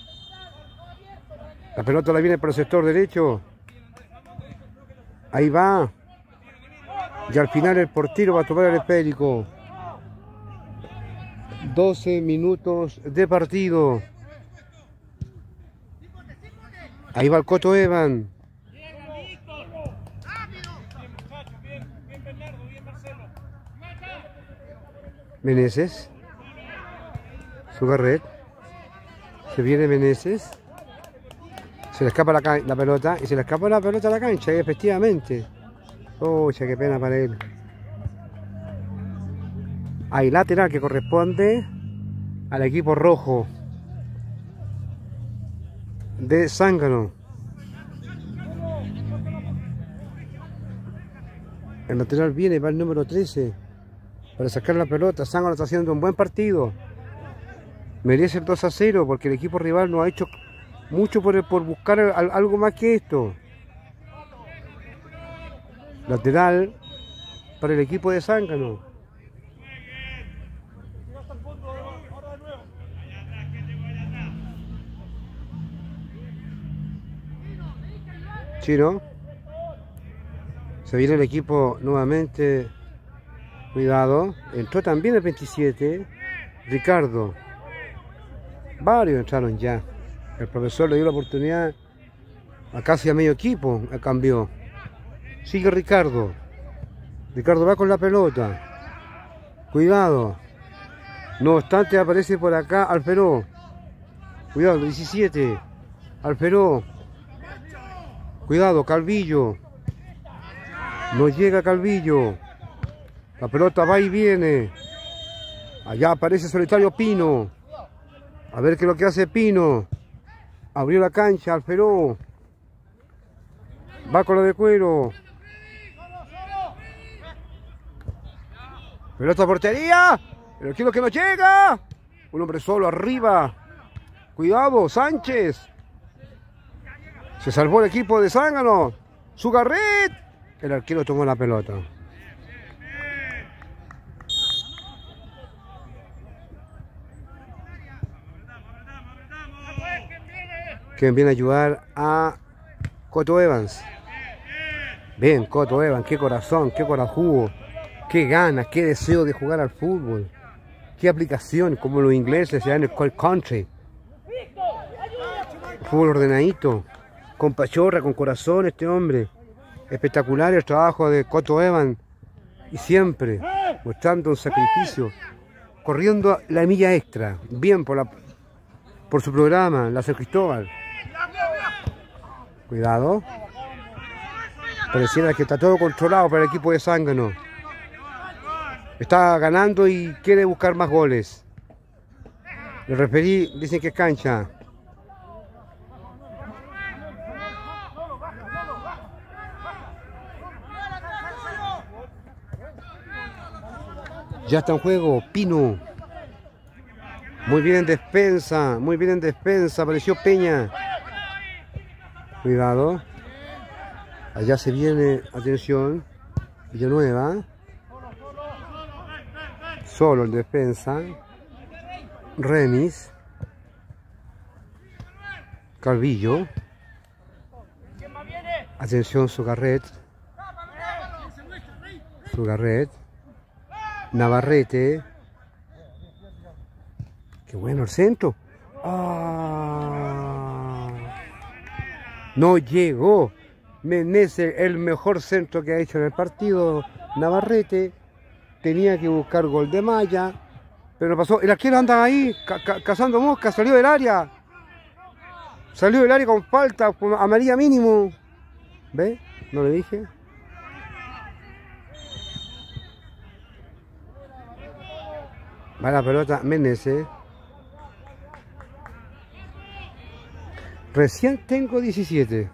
La pelota la viene por el sector derecho. Ahí va. Y al final el portero va a tomar el esférico. doce minutos de partido. Ahí va el Coto Evan. Meneses. Sugarret. Se viene Meneses. Se le escapa la, la pelota. Y se le escapa la pelota a la cancha, efectivamente. Oh, qué pena para él. Hay lateral que corresponde al equipo rojo de Zángano. El lateral viene para el número trece para sacar la pelota. Zángano está haciendo un buen partido. Merece el dos a cero porque el equipo rival no ha hecho mucho por, por buscar algo más que esto. Lateral para el equipo de Zángano. Chino. Se viene el equipo nuevamente. Cuidado. Entró también el veintisiete. Ricardo. Varios entraron ya. El profesor le dio la oportunidad a casi a medio equipo. Cambió. Sigue Ricardo. Ricardo va con la pelota. Cuidado. No obstante aparece por acá Alferó. Cuidado, diecisiete. Alferó. Cuidado, Calvillo. No llega Calvillo. La pelota va y viene. Allá aparece solitario Pino. A ver qué es lo que hace Pino. Abrió la cancha, Alferó. Va con lo de cuero. Pelota a portería. Pero aquí lo que no llega. Un hombre solo arriba. Cuidado, Sánchez. Se salvó el equipo de Zángano. Sugarret. El arquero tomó la pelota. Quien viene a ayudar a Coto Evans. Bien, Coto Evans, qué corazón, qué corajugo, qué ganas, qué deseo de jugar al fútbol. Qué aplicación, como los ingleses se dan en el call country. Fútbol ordenadito, con pachorra, con corazón este hombre. Espectacular el trabajo de Coto Evans. Y siempre mostrando un sacrificio, corriendo la milla extra. Bien por, la, por su programa, la San Cristóbal. Cuidado. Pareciera que está todo controlado para el equipo de Zángano. Está ganando y quiere buscar más goles. Le referí, dicen que es cancha. Ya está en juego Pino. Muy bien en defensa, muy bien en defensa. Apareció Peña. Cuidado. Allá se viene, atención, Villanueva. Solo en defensa. Remis. Calvillo. Atención, Sugarret. Sugarret. Navarrete. Qué bueno el centro. Ah, no llegó. Meneses, el mejor centro que ha hecho en el partido. Navarrete. Tenía que buscar gol de malla. Pero no pasó. El arquero anda ahí ca ca cazando moscas. Salió del área. Salió del área con falta, con amarilla mínimo. ¿Ve? ¿No le dije? Va la pelota Meneses. Recién tengo diecisiete.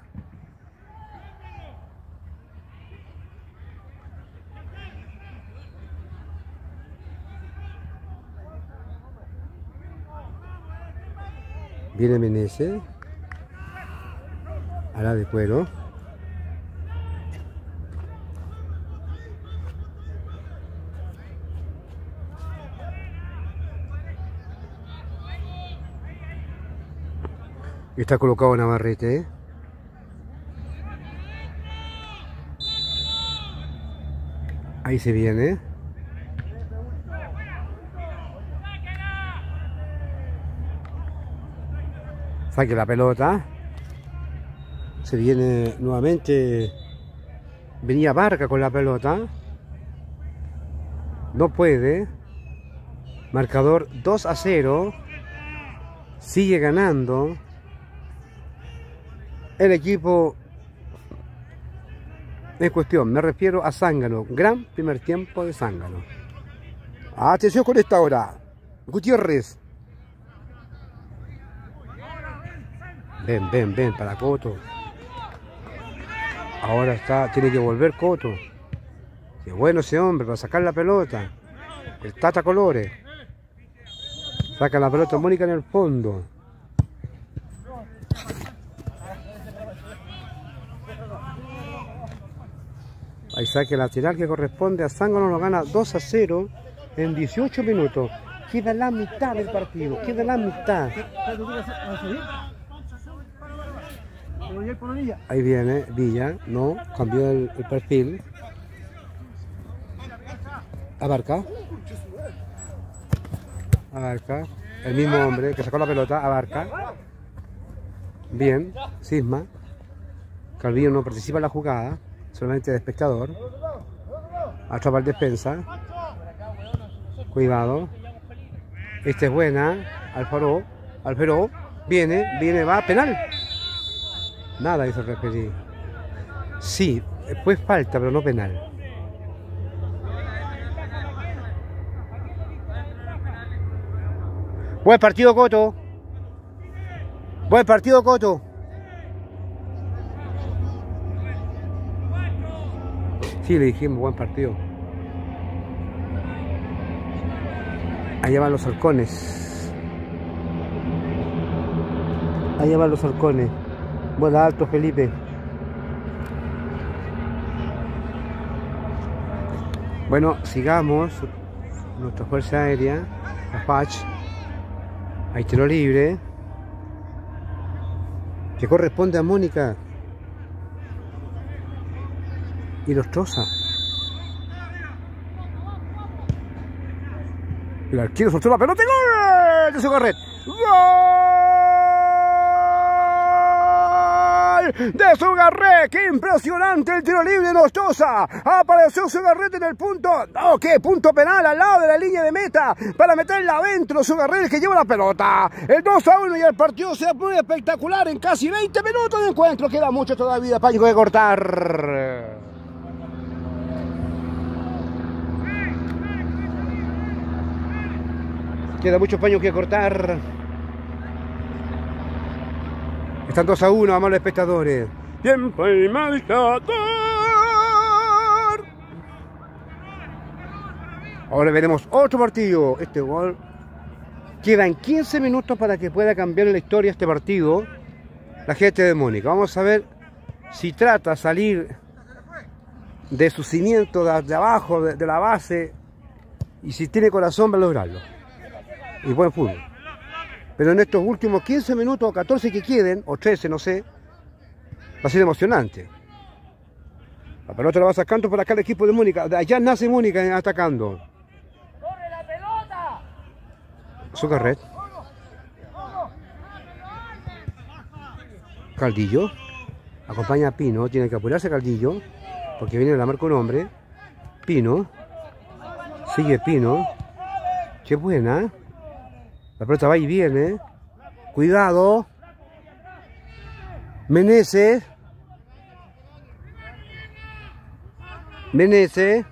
Viene Meneses. A la de cuero. Está colocado Navarrete, ¿eh? Ahí se viene. Saque la pelota. Se viene nuevamente. Venía Barca con la pelota. No puede. Marcador dos a cero. Sigue ganando el equipo en cuestión. Me refiero a Zángano. Gran primer tiempo de Zángano. Atención con esta hora. Gutiérrez. Ven, ven, ven para Coto. Ahora está, tiene que volver Coto. Qué bueno ese hombre para sacar la pelota. El Tata Colores. Saca la pelota Mónica en el fondo. Ahí saque lateral que corresponde a Zángano, lo gana dos a cero en dieciocho minutos. Queda la mitad del partido, queda la mitad. Ahí viene Villa, no, cambió el, el perfil. Abarca. Abarca. El mismo hombre que sacó la pelota, Abarca. Bien, Sisma. Calvillo no participa en la jugada. Solamente de espectador. Atrapa el defensa. Cuidado. Esta es buena. Alfaro. Alfaro. Viene, viene, va. Penal. Nada hizo referir. Sí, pues falta, pero no penal. Buen partido, Coto. Buen partido, Coto. Sí, le dijimos buen partido. Allá van los halcones. Allá van los halcones. Vuela alto, Felipe. Bueno, sigamos. Nuestra fuerza aérea. Apache. Hay tiro libre. Que corresponde a Mónica. Y los troza. El arquero soltó la pelota y ¡gol! De Sugarret. ¡Gol! De Sugarret. ¡Qué impresionante el tiro libre de Nostosa! Apareció Sugarret en el punto. ¡No! ¡Qué punto penal! Al lado de la línea de meta. Para meterla adentro. Sugarret que lleva la pelota. El dos a uno y el partido se pone espectacular en casi veinte minutos de encuentro. Queda mucho todavía para que cortar. Queda mucho paño que cortar. Están dos a uno, amables espectadores. Tiempo y marcador. Ahora veremos otro partido. Este gol. Quedan quince minutos para que pueda cambiar la historia este partido. La gente de Mónica. Vamos a ver si trata de salir de su cimiento de, de abajo, de, de la base. Y si tiene corazón para lograrlo. Y buen fútbol. Pero en estos últimos quince minutos o catorce que queden, o trece, no sé, va a ser emocionante. La pelota la va sacando por acá el equipo de Mónica. De allá nace Mónica atacando. ¡Corre la pelota! Sugarret. Caldillo. Acompaña a Pino. Tiene que apurarse Caldillo. Porque viene la marca un hombre. Pino. Sigue Pino. Qué buena. La pelota va y viene. Cuidado. Meneses. Meneses.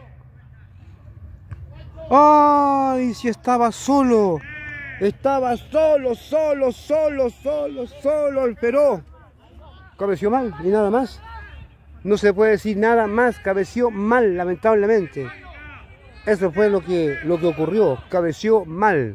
¡Ay! Si estaba solo. Estaba solo, solo, solo, solo, solo el Peró. Cabeció mal y nada más. No se puede decir nada más. Cabeció mal, lamentablemente. Eso fue lo que, lo que ocurrió. Cabeció mal.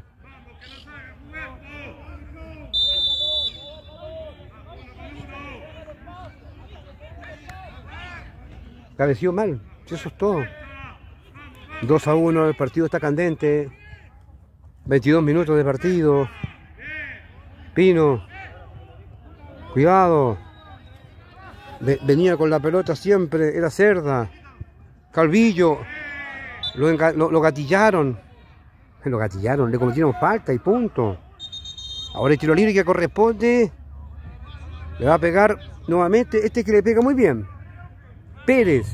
Cabeció mal. Eso es todo. dos a uno. El partido está candente. veintidós minutos de partido. Pino. Cuidado. Venía con la pelota siempre. Era Cerda. Calvillo. Lo, lo, lo gatillaron. Lo gatillaron. Le cometieron falta y punto. Ahora el tiro libre que corresponde. Le va a pegar nuevamente. Este que le pega muy bien. Pérez.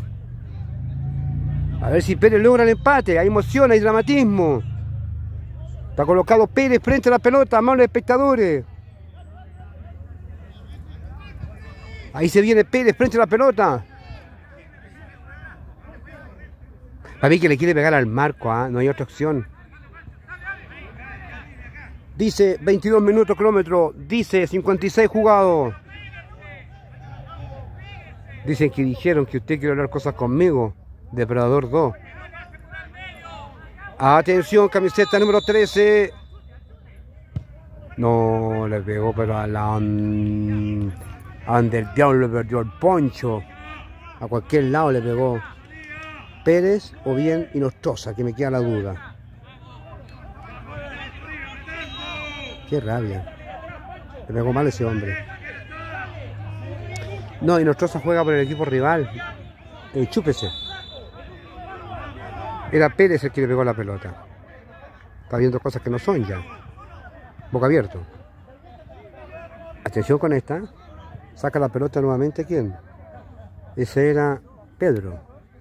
A ver si Pérez logra el empate. Hay emoción, hay dramatismo. Está colocado Pérez frente a la pelota. Amables espectadores. Ahí se viene Pérez frente a la pelota. Para mí que le quiere pegar al marco, ¿eh? No hay otra opción. Dice veintidós minutos kilómetro. Dice cincuenta y seis jugados. Dicen que dijeron que usted quiere hablar cosas conmigo. Depredador dos. Atención, camiseta número trece. No, le pegó, pero a la... Ande el diablo, le perdió el poncho. A cualquier lado le pegó. Pérez o bien Inostroza, que me queda la duda. Qué rabia. Le pegó mal ese hombre. No, Inostroza juega por el equipo rival. Eh, chúpese. Era Pérez el que le pegó la pelota. Está viendo cosas que no son ya. Boca abierto. Atención con esta. Saca la pelota nuevamente. ¿Quién? Ese era Pedro.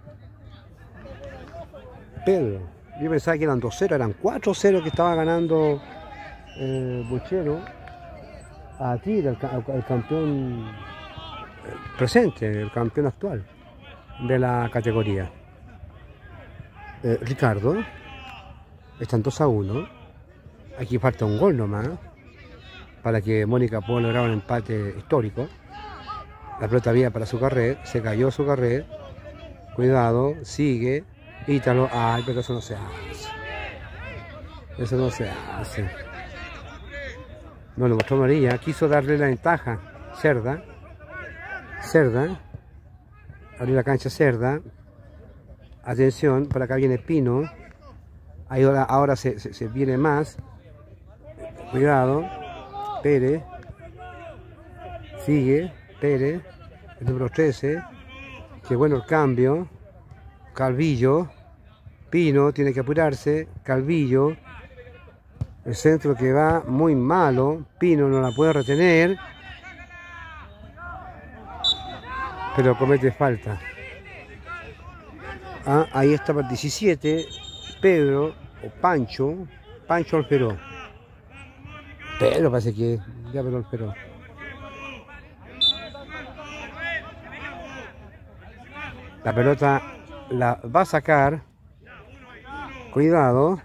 Pedro. Yo pensaba que eran dos cero. Eran cuatro cero que estaba ganando eh, Buchero a Tira, el, el campeón presente, el campeón actual de la categoría. Eh, Ricardo. Están dos a uno. Aquí falta un gol nomás para que Mónica pueda lograr un empate histórico. La pelota había para su carrera. Se cayó su carrera. Cuidado. Sigue. Ítalo. Ay, pero eso no se hace. Eso no se hace. No le mostró amarilla. Quiso darle la ventaja. Cerda. Cerda. Abrió la cancha Cerda. Atención. Por acá viene Pino. Ahí ahora, ahora se, se, se viene más. Cuidado. Pérez. Sigue. Pérez. El número trece. Qué bueno el cambio. Calvillo. Pino tiene que apurarse. Calvillo. El centro que va muy malo. Pino no la puede retener. Pero comete falta. Ah, ahí está para el diecisiete. Pedro o Pancho. Pancho Alperó. Pedro parece que ya Pedro Alperó. La pelota la va a sacar. Cuidado.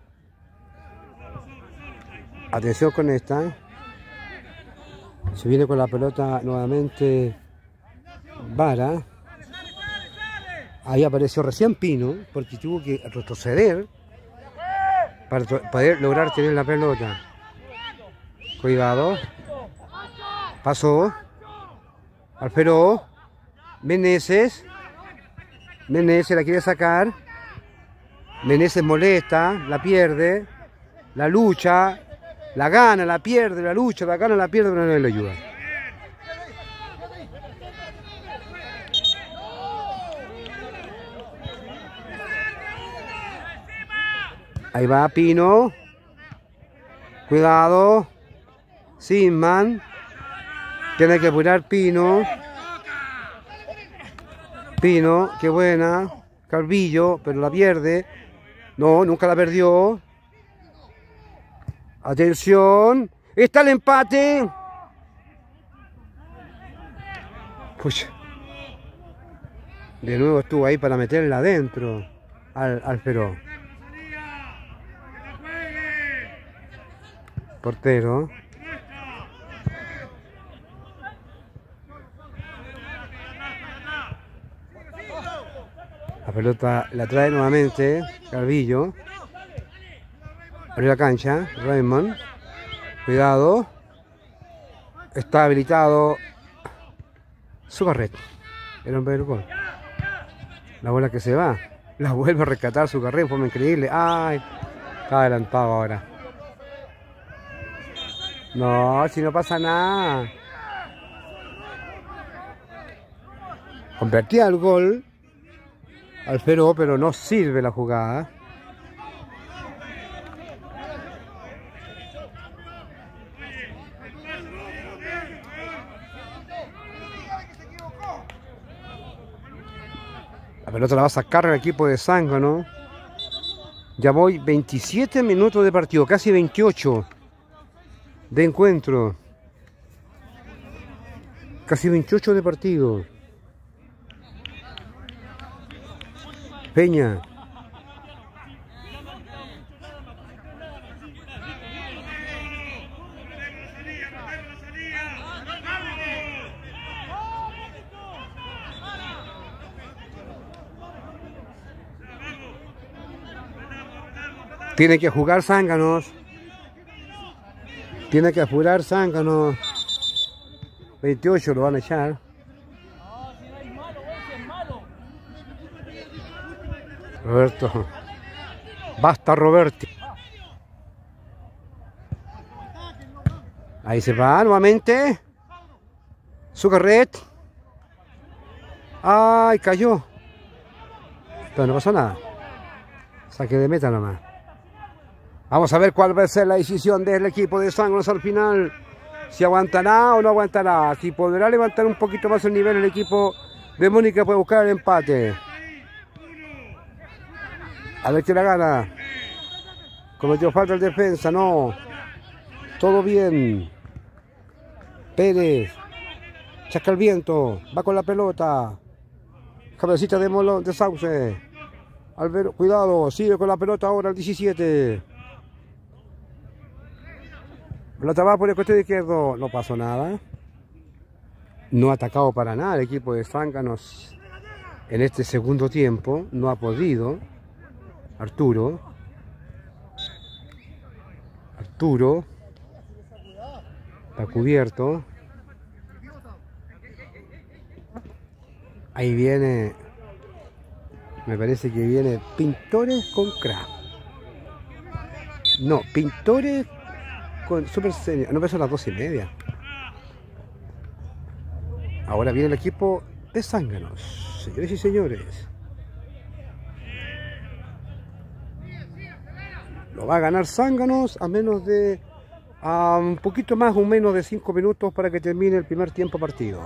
Atención con esta. Se viene con la pelota nuevamente Vara. Ahí apareció recién Pino, porque tuvo que retroceder para poder lograr tener la pelota. Cuidado. Pasó. Alperó. Meneses. Meneses la quiere sacar. Meneses molesta, la pierde. La lucha. La gana, la pierde, la lucha, la gana, la pierde, pero no le ayuda. Ahí va Pino. Cuidado. Sinman. Tiene que apurar Pino. Pino, qué buena. Calvillo, pero la pierde. No, nunca la perdió. Atención. Está el empate. Pucha. De nuevo estuvo ahí para meterla adentro al, al Feró. Portero. La pelota la trae nuevamente Calvillo. Abre la cancha, Raymond. Cuidado. Está habilitado Sucarret. El hombre del gol. La bola que se va. La vuelve a rescatar Sucarret de forma increíble. ¡Ay! Está adelantado ahora. No, si no pasa nada. Convertía el gol al Feró, pero no sirve la jugada. La pelota la va a sacar el equipo de Zángano. Ya voy veintisiete minutos de partido, casi veintiocho de encuentro. Casi veintiocho de partido. Peña. Tiene que jugar Zánganos. Tiene que jugar Zánganos. veintiocho lo van a echar. Roberto. Basta, Roberto. Ahí se va nuevamente. Sucarret. Ay, cayó. Pero no pasó nada. Saque de meta nomás. Vamos a ver cuál va a ser la decisión del equipo de Zánganos al final. Si aguantará o no aguantará. Si podrá levantar un poquito más el nivel el equipo de Mónica puede buscar el empate. A ver qué la gana. Cometió falta el defensa, no. Todo bien. Pérez. Chasca el viento. Va con la pelota. Cabecita de Molón, de Sauce. Albero, cuidado. Sigue con la pelota ahora el diecisiete. Pelota va por el costado izquierdo. No pasó nada. No ha atacado para nada el equipo de Zánganos en este segundo tiempo. No ha podido. Arturo. Arturo. Está cubierto. Ahí viene. Me parece que viene Pintores con Craft. No, Pintores con Super Senior. No, pero son las dos y media. Ahora viene el equipo de Zánganos. Señores y señores. Lo va a ganar Zánganos a menos de... a un poquito más o menos de cinco minutos para que termine el primer tiempo partido.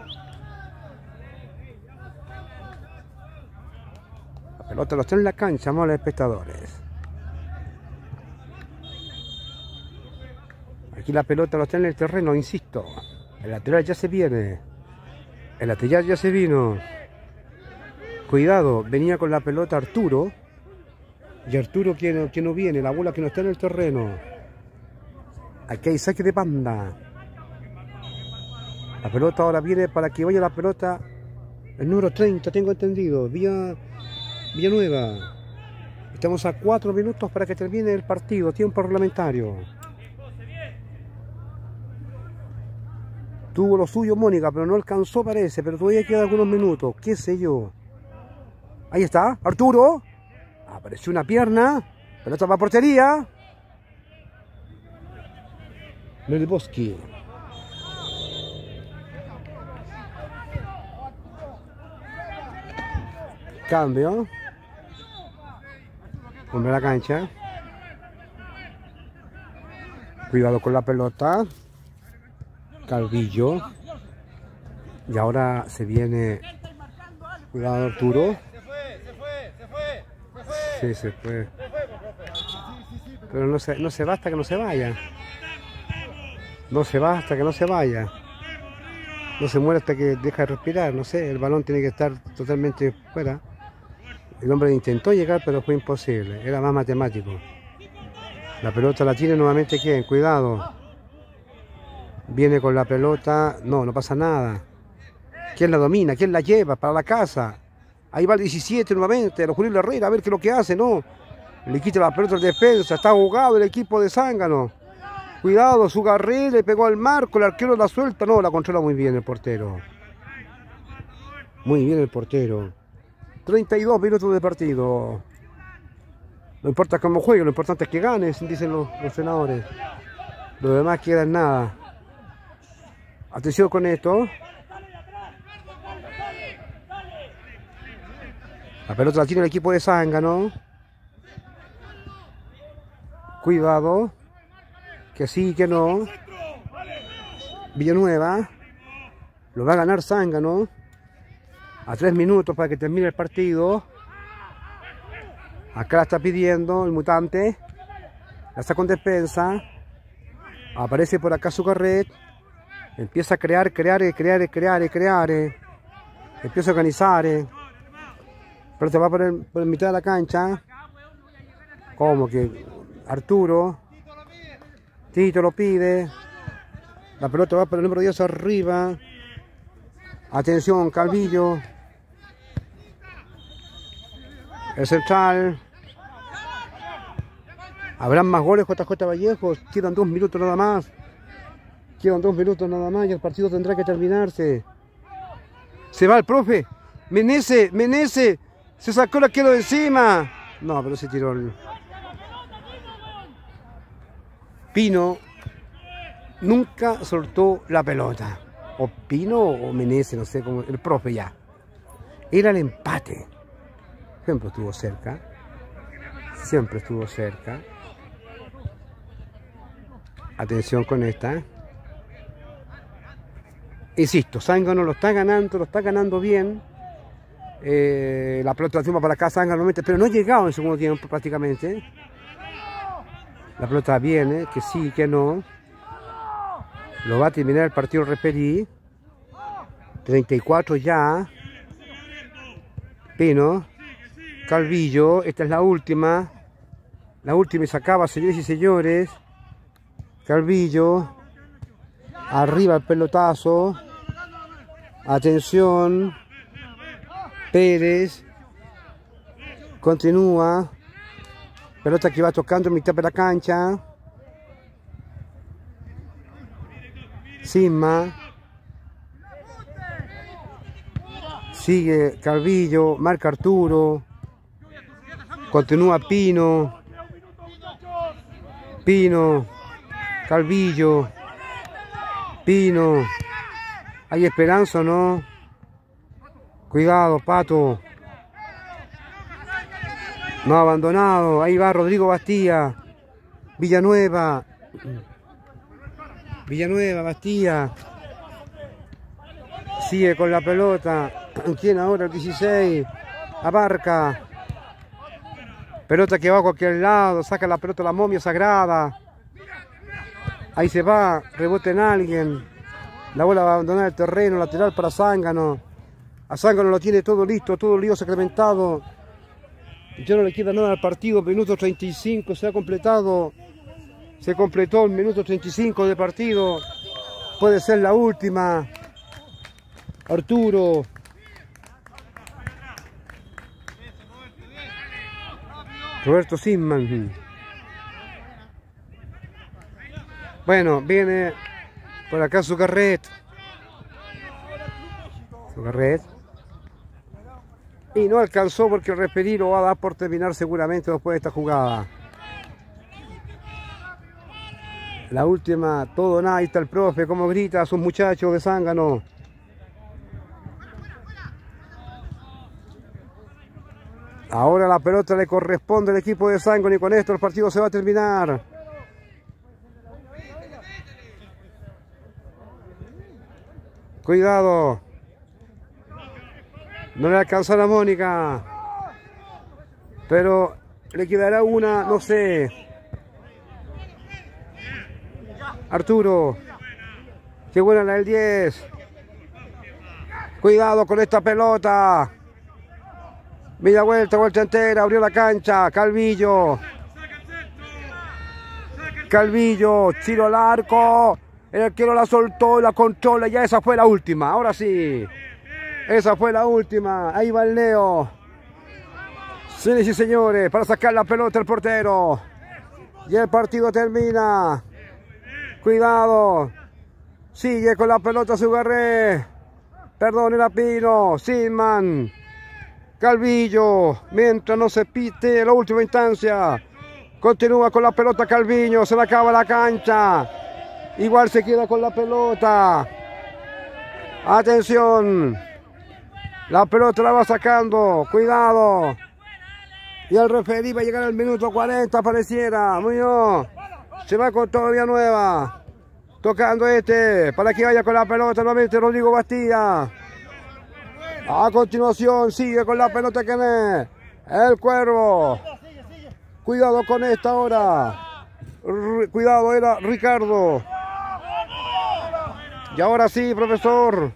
La pelota lo está en la cancha, amables espectadores. Aquí la pelota lo está en el terreno, insisto. El lateral ya se viene. El lateral ya se vino. Cuidado, venía con la pelota Arturo. Y Arturo que no, que no viene, la bola que no está en el terreno. Aquí hay saque de banda. La pelota ahora viene para que vaya la pelota. El número treinta, tengo entendido. Villa, Villanueva. Estamos a cuatro minutos para que termine el partido. Tiempo reglamentario. Tuvo lo suyo Mónica, pero no alcanzó parece. Pero todavía quedan algunos minutos. ¿Qué sé yo? Ahí está, Arturo. Apareció una pierna. Pelota para portería. Melboski. Cambio. Hombre a la cancha. Cuidado con la pelota. Calvillo. Y ahora se viene. Cuidado Arturo. Sí, se fue. Pero no se, no se va hasta que no se vaya. No se va hasta que no se vaya. no se muere hasta que deja de respirar, no sé, el balón tiene que estar totalmente fuera. El hombre intentó llegar, pero fue imposible, era más matemático. La pelota la tiene nuevamente ¿quién? Cuidado. Viene con la pelota, no, no pasa nada. ¿Quién la domina? ¿Quién la lleva para la casa? Ahí va el diecisiete nuevamente, el Julio Herrera, a ver qué es lo que hace, ¿no? Le quita la pelota al defensa, está ahogado el equipo de Zángano. Cuidado, su Garré le pegó al marco, el arquero la suelta, no, la controla muy bien el portero. Muy bien el portero. treinta y dos minutos de partido. No importa cómo juegue, lo importante es que gane, dicen los, los senadores. Lo demás queda en nada. Atención con esto. La pelota la tiene el equipo de Zángano. Cuidado. Que sí, que no. Villanueva. Lo va a ganar Zángano. A tres minutos para que termine el partido. Acá la está pidiendo el mutante. La está con despensa. Aparece por acá su carret. Empieza a crear, crear, crear, crear, crear. Empieza a organizar. Pero se va por, el, por el mitad de la cancha. Como que Arturo. Tito lo pide. La pelota va por el número diez arriba. Atención, Calvillo. El central. ¿Habrán más goles J J Vallejos? Quedan dos minutos nada más. Quedan dos minutos nada más y el partido tendrá que terminarse. Se va el profe. Menece, Menece. Se sacó la quiero de encima. No, pero se tiró el... Pino nunca soltó la pelota. O Pino o Menece, no sé cómo. El profe ya. Era el empate. Siempre estuvo cerca. Siempre estuvo cerca. Atención con esta. Insisto, Zángano lo está ganando, lo está ganando bien. Eh, la pelota la toma para acá Zángano, pero no ha llegado en el segundo tiempo prácticamente. La pelota viene, que sí, que no. Lo va a terminar el partido Reperí. treinta y cuatro ya. Pino. Calvillo, esta es la última. La última y se acaba, señores y señores. Calvillo. Arriba el pelotazo. Atención. Pérez. Continúa. Pelota que va tocando en mitad de la cancha. Sisma. Sigue Calvillo. Marca Arturo. Continúa Pino. Pino. Calvillo. Pino. ¿Hay esperanza o no? Cuidado, Pato. No ha abandonado. Ahí va Rodrigo Bastía. Villanueva. Villanueva, Bastía. Sigue con la pelota. ¿Quién ahora? El dieciséis. Abarca. Pelota que va a cualquier lado. Saca la pelota la momia sagrada. Ahí se va. Rebote en alguien. La bola va a abandonar el terreno. Lateral para Zángano. A Zángano lo tiene todo listo. Todo lío sacramentado. Ya no le queda nada al partido. Minuto treinta y cinco se ha completado. Se completó el minuto treinta y cinco de partido. Puede ser la última. Arturo. Roberto Sisman. Bueno, viene por acá su carret. Su carret. Y no alcanzó porque el Reperí lo va a dar por terminar seguramente después de esta jugada. La última, todo nada, ahí está el profe, como grita a sus muchachos de Zángano. Ahora la pelota le corresponde al equipo de Zángano y con esto el partido se va a terminar. Cuidado. No le alcanzó a la Mónica. Pero le quedará una, no sé. Arturo. Qué buena la del diez. Cuidado con esta pelota. Media vuelta, vuelta entera, abrió la cancha. Calvillo. Calvillo, tiro al arco. El arquero la soltó, la controla. Ya esa fue la última. Ahora sí. Esa fue la última. Ahí va el Leo. Señores y señores, para sacar la pelota el portero. Y el partido termina. Cuidado. Sigue con la pelota Sugarré. Perdón, era Pino. Sinman. Calvillo. Mientras no se pite la última instancia. Continúa con la pelota Calvillo. Se le acaba la cancha. Igual se queda con la pelota. Atención. La pelota la va sacando. Cuidado. Y el referí va a llegar al minuto cuarenta, pareciera. Muñoz se va con todavía nueva. Tocando este, para que vaya con la pelota nuevamente Rodrigo Bastía. A continuación sigue con la pelota que es el Cuervo. Cuidado con esta ahora. R cuidado, era Ricardo. Y ahora sí, profesor.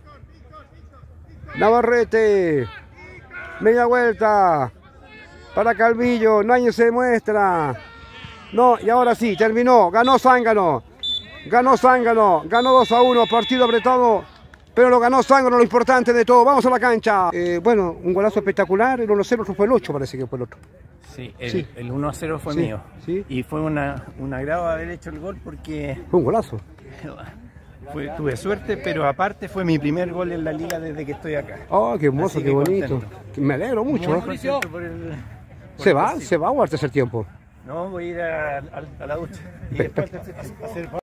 Navarrete. Media vuelta. Para Calvillo, nadie se muestra. No, y ahora sí, terminó. Ganó Zángano. Ganó Zángano. Ganó dos a uno. Partido apretado. Pero lo ganó Zángano, lo importante de todo. Vamos a la cancha. Eh, bueno, un golazo espectacular. El uno a cero fue el ocho, parece que fue el otro. Sí, el, sí. el uno a cero fue sí, mío. Sí. Y fue una, un agrado haber hecho el gol porque... Fue un golazo. Fue, tuve suerte, pero aparte fue mi primer gol en la liga desde que estoy acá. Oh, qué hermoso, qué bonito. Contento. Me alegro mucho. Muy contento por el, por ¿Se va? ¿Se va o al tercer tiempo? No, voy a ir a, a, a la ducha. Y después a hacer...